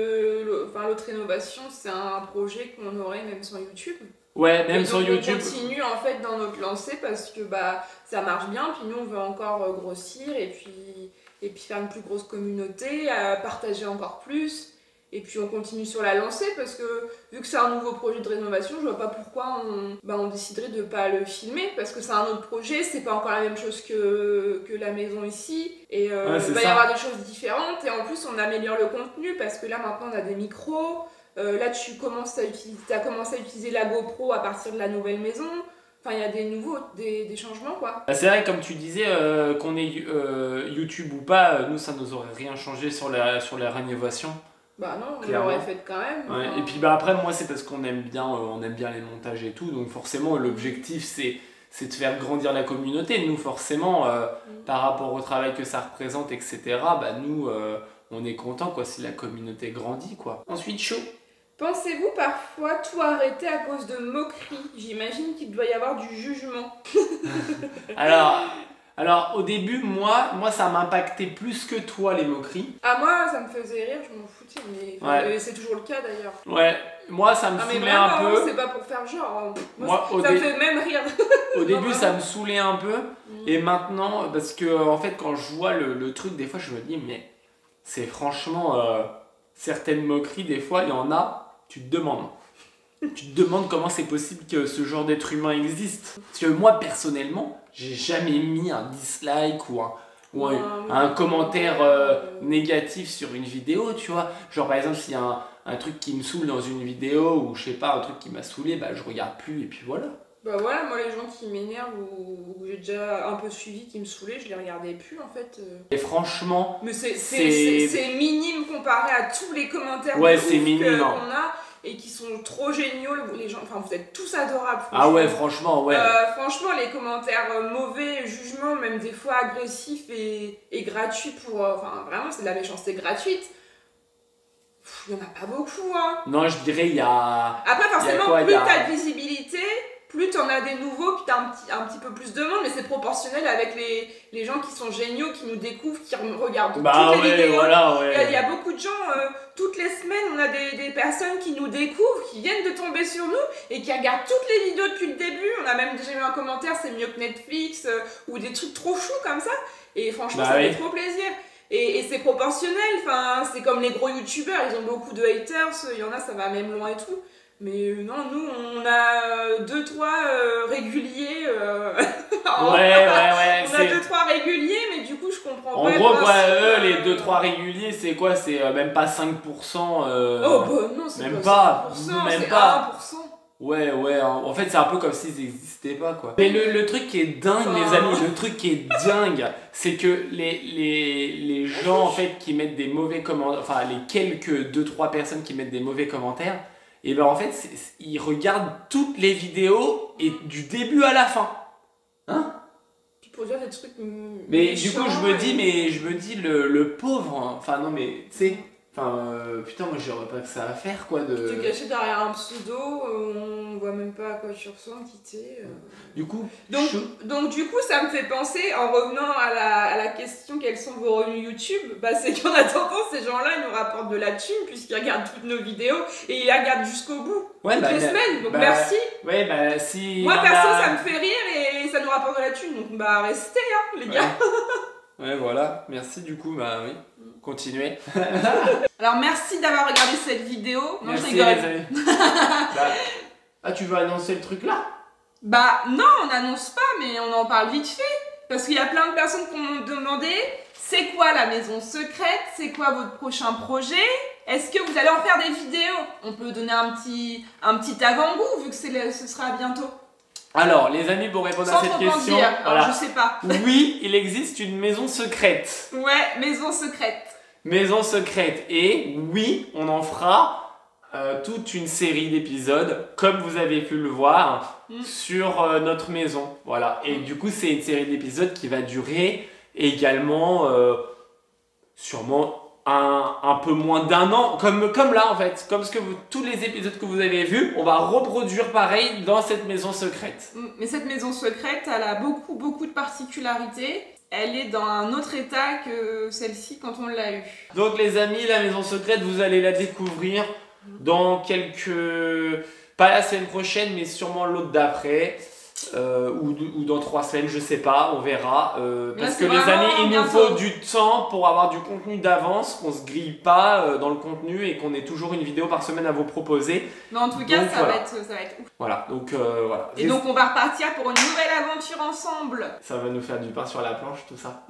que l'autre rénovation c'est un projet qu'on aurait même sans YouTube. Ouais, même sur YouTube. On continue en fait dans notre lancée parce que bah ça marche bien, puis nous on veut encore grossir et puis faire une plus grosse communauté, partager encore plus. Et puis on continue sur la lancée parce que vu que c'est un nouveau projet de rénovation, je vois pas pourquoi on déciderait de pas le filmer parce que c'est un autre projet, c'est pas encore la même chose que la maison ici et il va y avoir des choses différentes et en plus on améliore le contenu parce que là maintenant on a des micros. Là, tu as commencé à utiliser la GoPro à partir de la nouvelle maison. Enfin, il y a des changements, quoi. C'est vrai, comme tu disais, qu'on ait YouTube ou pas, nous, ça nous aurait rien changé sur la rénovation. Bah non, on l'aurait fait quand même. Ouais. Et puis bah après, moi, c'est parce qu'on aime bien les montages et tout. Donc forcément, l'objectif, c'est de faire grandir la communauté. Nous, forcément, par rapport au travail que ça représente, etc., bah nous, on est content, quoi, si la communauté grandit, quoi. Ensuite, Chaud. Pensez-vous parfois tout arrêter à cause de moqueries? J'imagine qu'il doit y avoir du jugement. Alors au début, moi ça m'impactait plus que toi les moqueries. Ah moi ça me faisait rire, je m'en foutais, mais c'est toujours le cas d'ailleurs. Ouais, moi ça me saoulait un peu. C'est pas pour faire genre. Moi, ça me fait même rire. Au début ça me saoulait un peu et maintenant parce que en fait quand je vois le truc des fois je me dis mais c'est franchement certaines moqueries des fois il y en a, tu te demandes comment c'est possible que ce genre d'être humain existe. Parce que moi personnellement j'ai jamais mis un dislike ou un commentaire négatif sur une vidéo, tu vois. Genre par exemple, s'il y a un truc qui me saoule dans une vidéo, ou je sais pas, un truc qui m'a saoulé, bah je regarde plus et puis voilà. Bah voilà, moi les gens qui m'énervent ou que j'ai déjà un peu suivi, qui me saoulaient, je les regardais plus en fait. Et franchement, mais c'est minime comparé à tous les commentaires ouais, c'est minime, qu'on a et qui sont trop géniaux, les gens, enfin vous êtes tous adorables. Ah ouais, franchement, ouais. Franchement, les commentaires mauvais, jugements, même des fois agressifs et gratuits pour... Enfin vraiment, c'est de la méchanceté gratuite. Il y en a pas beaucoup, hein. Non, je dirais il y a... Après, forcément, plus t'as de visibilité, plus t'en as des nouveaux, puis t'as un petit peu plus de monde, mais c'est proportionnel avec les gens qui sont géniaux, qui nous découvrent, qui regardent toutes les vidéos. Voilà, ouais. Il y a beaucoup de gens, toutes les semaines, on a des personnes qui nous découvrent, qui viennent de tomber sur nous, et qui regardent toutes les vidéos depuis le début. On a même déjà eu un commentaire, c'est mieux que Netflix, ou des trucs trop choux comme ça, et franchement, ça fait trop plaisir. Et c'est proportionnel, enfin, c'est comme les gros youtubeurs, ils ont beaucoup de haters, il y en a, ça va même loin et tout. Mais non, nous, on a 2-3 réguliers. Ouais. On a 2-3 réguliers, mais du coup, je comprends pas. En gros, quoi, eux, les 2-3 réguliers, c'est quoi? C'est même pas 5%. Oh, bah non, c'est même pas 5%, même c'est pas. 1%. Ouais, en fait, c'est un peu comme s'ils n'existaient pas, quoi. Mais le truc qui est dingue, les amis, le truc qui est dingue, c'est que les gens, en fait, qui mettent des mauvais commentaires, enfin, les quelques 2-3 personnes qui mettent des mauvais commentaires, et ben en fait, ils regardent toutes les vidéos et du début à la fin. Hein? Puis pour dire des trucs. Mais du coup, je me dis le pauvre, hein. Enfin, non, mais tu sais. Enfin, putain, moi j'aurais pas que ça à faire, quoi, de... Te cacher derrière un pseudo, on voit même pas à quoi tu ressembles, qui t'es... Du coup... Donc du coup, ça me fait penser, en revenant à la question quels sont vos revenus YouTube, bah c'est qu'en attendant, ces gens-là, ils nous rapportent de la thune, puisqu'ils regardent toutes nos vidéos, et ils la regardent jusqu'au bout, toutes les semaines, donc merci. Ouais, bah si... Moi, perso, ça me fait rire, et ça nous rapporte de la thune, donc bah restez, hein, les gars. Ouais, voilà, merci du coup, bah oui, continuez. Alors merci d'avoir regardé cette vidéo. Non, merci, je rigole. les amis. Ah, tu veux annoncer le truc là? Bah non, on n'annonce pas, mais on en parle vite fait. Parce qu'il y a plein de personnes qui m'ont demandé, c'est quoi la maison secrète? C'est quoi votre prochain projet? Est-ce que vous allez en faire des vidéos? On peut donner un petit avant-goût, vu que ce sera bientôt. Alors, les amis, pour répondre à cette question, voilà. Je sais pas. Oui, il existe une maison secrète. Ouais, maison secrète. Maison secrète. Et oui, on en fera toute une série d'épisodes, comme vous avez pu le voir, sur notre maison. Voilà. Et du coup, c'est une série d'épisodes qui va durer également sûrement un peu moins d'un an, comme là en fait, comme tous les épisodes que vous avez vus, on va reproduire pareil dans cette maison secrète. Mais cette maison secrète, elle a beaucoup de particularités. Elle est dans un autre état que celle-ci quand on l'a eue. Donc les amis, la maison secrète, vous allez la découvrir dans pas la semaine prochaine, mais sûrement l'autre d'après. Ou dans 3 semaines, je sais pas, on verra. Parce que les amis, il nous faut du temps pour avoir du contenu d'avance, qu'on se grille pas dans le contenu et qu'on ait toujours une vidéo par semaine à vous proposer. Mais en tout cas, donc, ça va être ouf. Voilà, donc voilà. Et donc on va repartir pour une nouvelle aventure ensemble. Ça va nous faire du pain sur la planche, tout ça.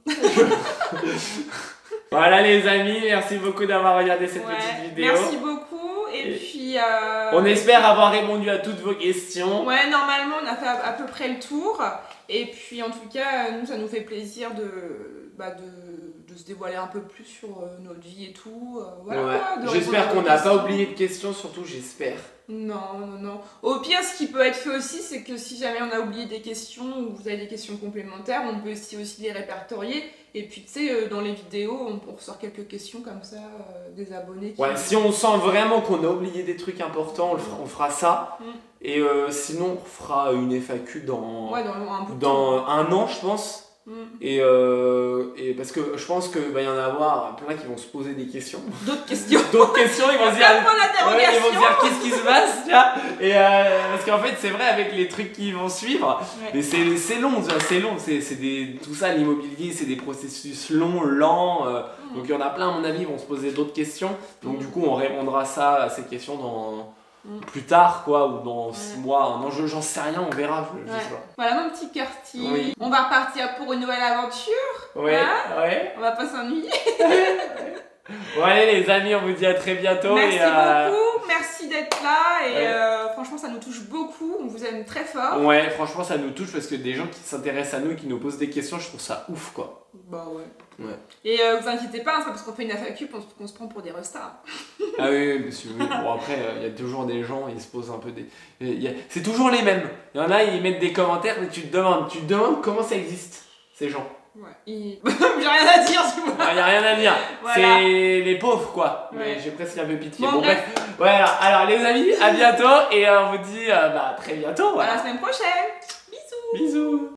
Voilà les amis, merci beaucoup d'avoir regardé cette petite vidéo. Merci beaucoup. Et puis... on espère avoir répondu à toutes vos questions. Ouais, normalement, on a fait à peu près le tour. Et puis, en tout cas, nous, ça nous fait plaisir de se dévoiler un peu plus sur notre vie et tout. Voilà, j'espère qu'on n'a pas oublié de questions, surtout j'espère. Non. Au pire, ce qui peut être fait aussi, c'est que si jamais on a oublié des questions ou vous avez des questions complémentaires, on peut aussi les répertorier. Et puis, tu sais, dans les vidéos, on ressort quelques questions comme ça, des abonnés. Si on sent vraiment qu'on a oublié des trucs importants, on fera ça. Et sinon, on fera une FAQ dans un an, je pense. Et parce que je pense qu'il va y en avoir plein qui vont se poser des questions. D'autres questions, ils vont se dire qu'est-ce qui se passe, tu vois. Et parce qu'en fait c'est vrai avec les trucs qui vont suivre, mais c'est long, tout ça, l'immobilier c'est des processus longs, lents, donc il y en a plein à mon avis vont se poser d'autres questions, donc du coup on répondra à ces questions dans plus tard quoi, ou dans 6 mois, non, j'en sais rien, on verra, je sais pas. Voilà mon petit Curti, on va repartir pour une nouvelle aventure. Ouais, Hein ouais. On va pas s'ennuyer. Bon allez les amis, on vous dit à très bientôt. Merci et, beaucoup, merci d'être là et franchement ça nous touche beaucoup, on vous aime très fort. Ouais, franchement ça nous touche parce que des gens qui s'intéressent à nous, qui nous posent des questions, je trouve ça ouf quoi. Bah ouais. Ouais. Et vous inquiétez pas, c'est pas parce qu'on fait une FAQ qu'on se prend pour des restas. Ah oui, monsieur. Oui. Bon après, il y a toujours des gens, ils se posent un peu des... C'est toujours les mêmes. Il y en a, ils mettent des commentaires, mais tu te demandes comment ça existe, ces gens. Ouais. J'ai rien à dire, tu vois. Il n'y a rien à dire. Voilà. C'est les pauvres quoi. Ouais. Mais j'ai presque un peu pitié. Bon, Bon bref. Voilà. Alors les amis, à bientôt et on vous dit à très bientôt. À Voilà. la semaine prochaine. Bisous. Bisous.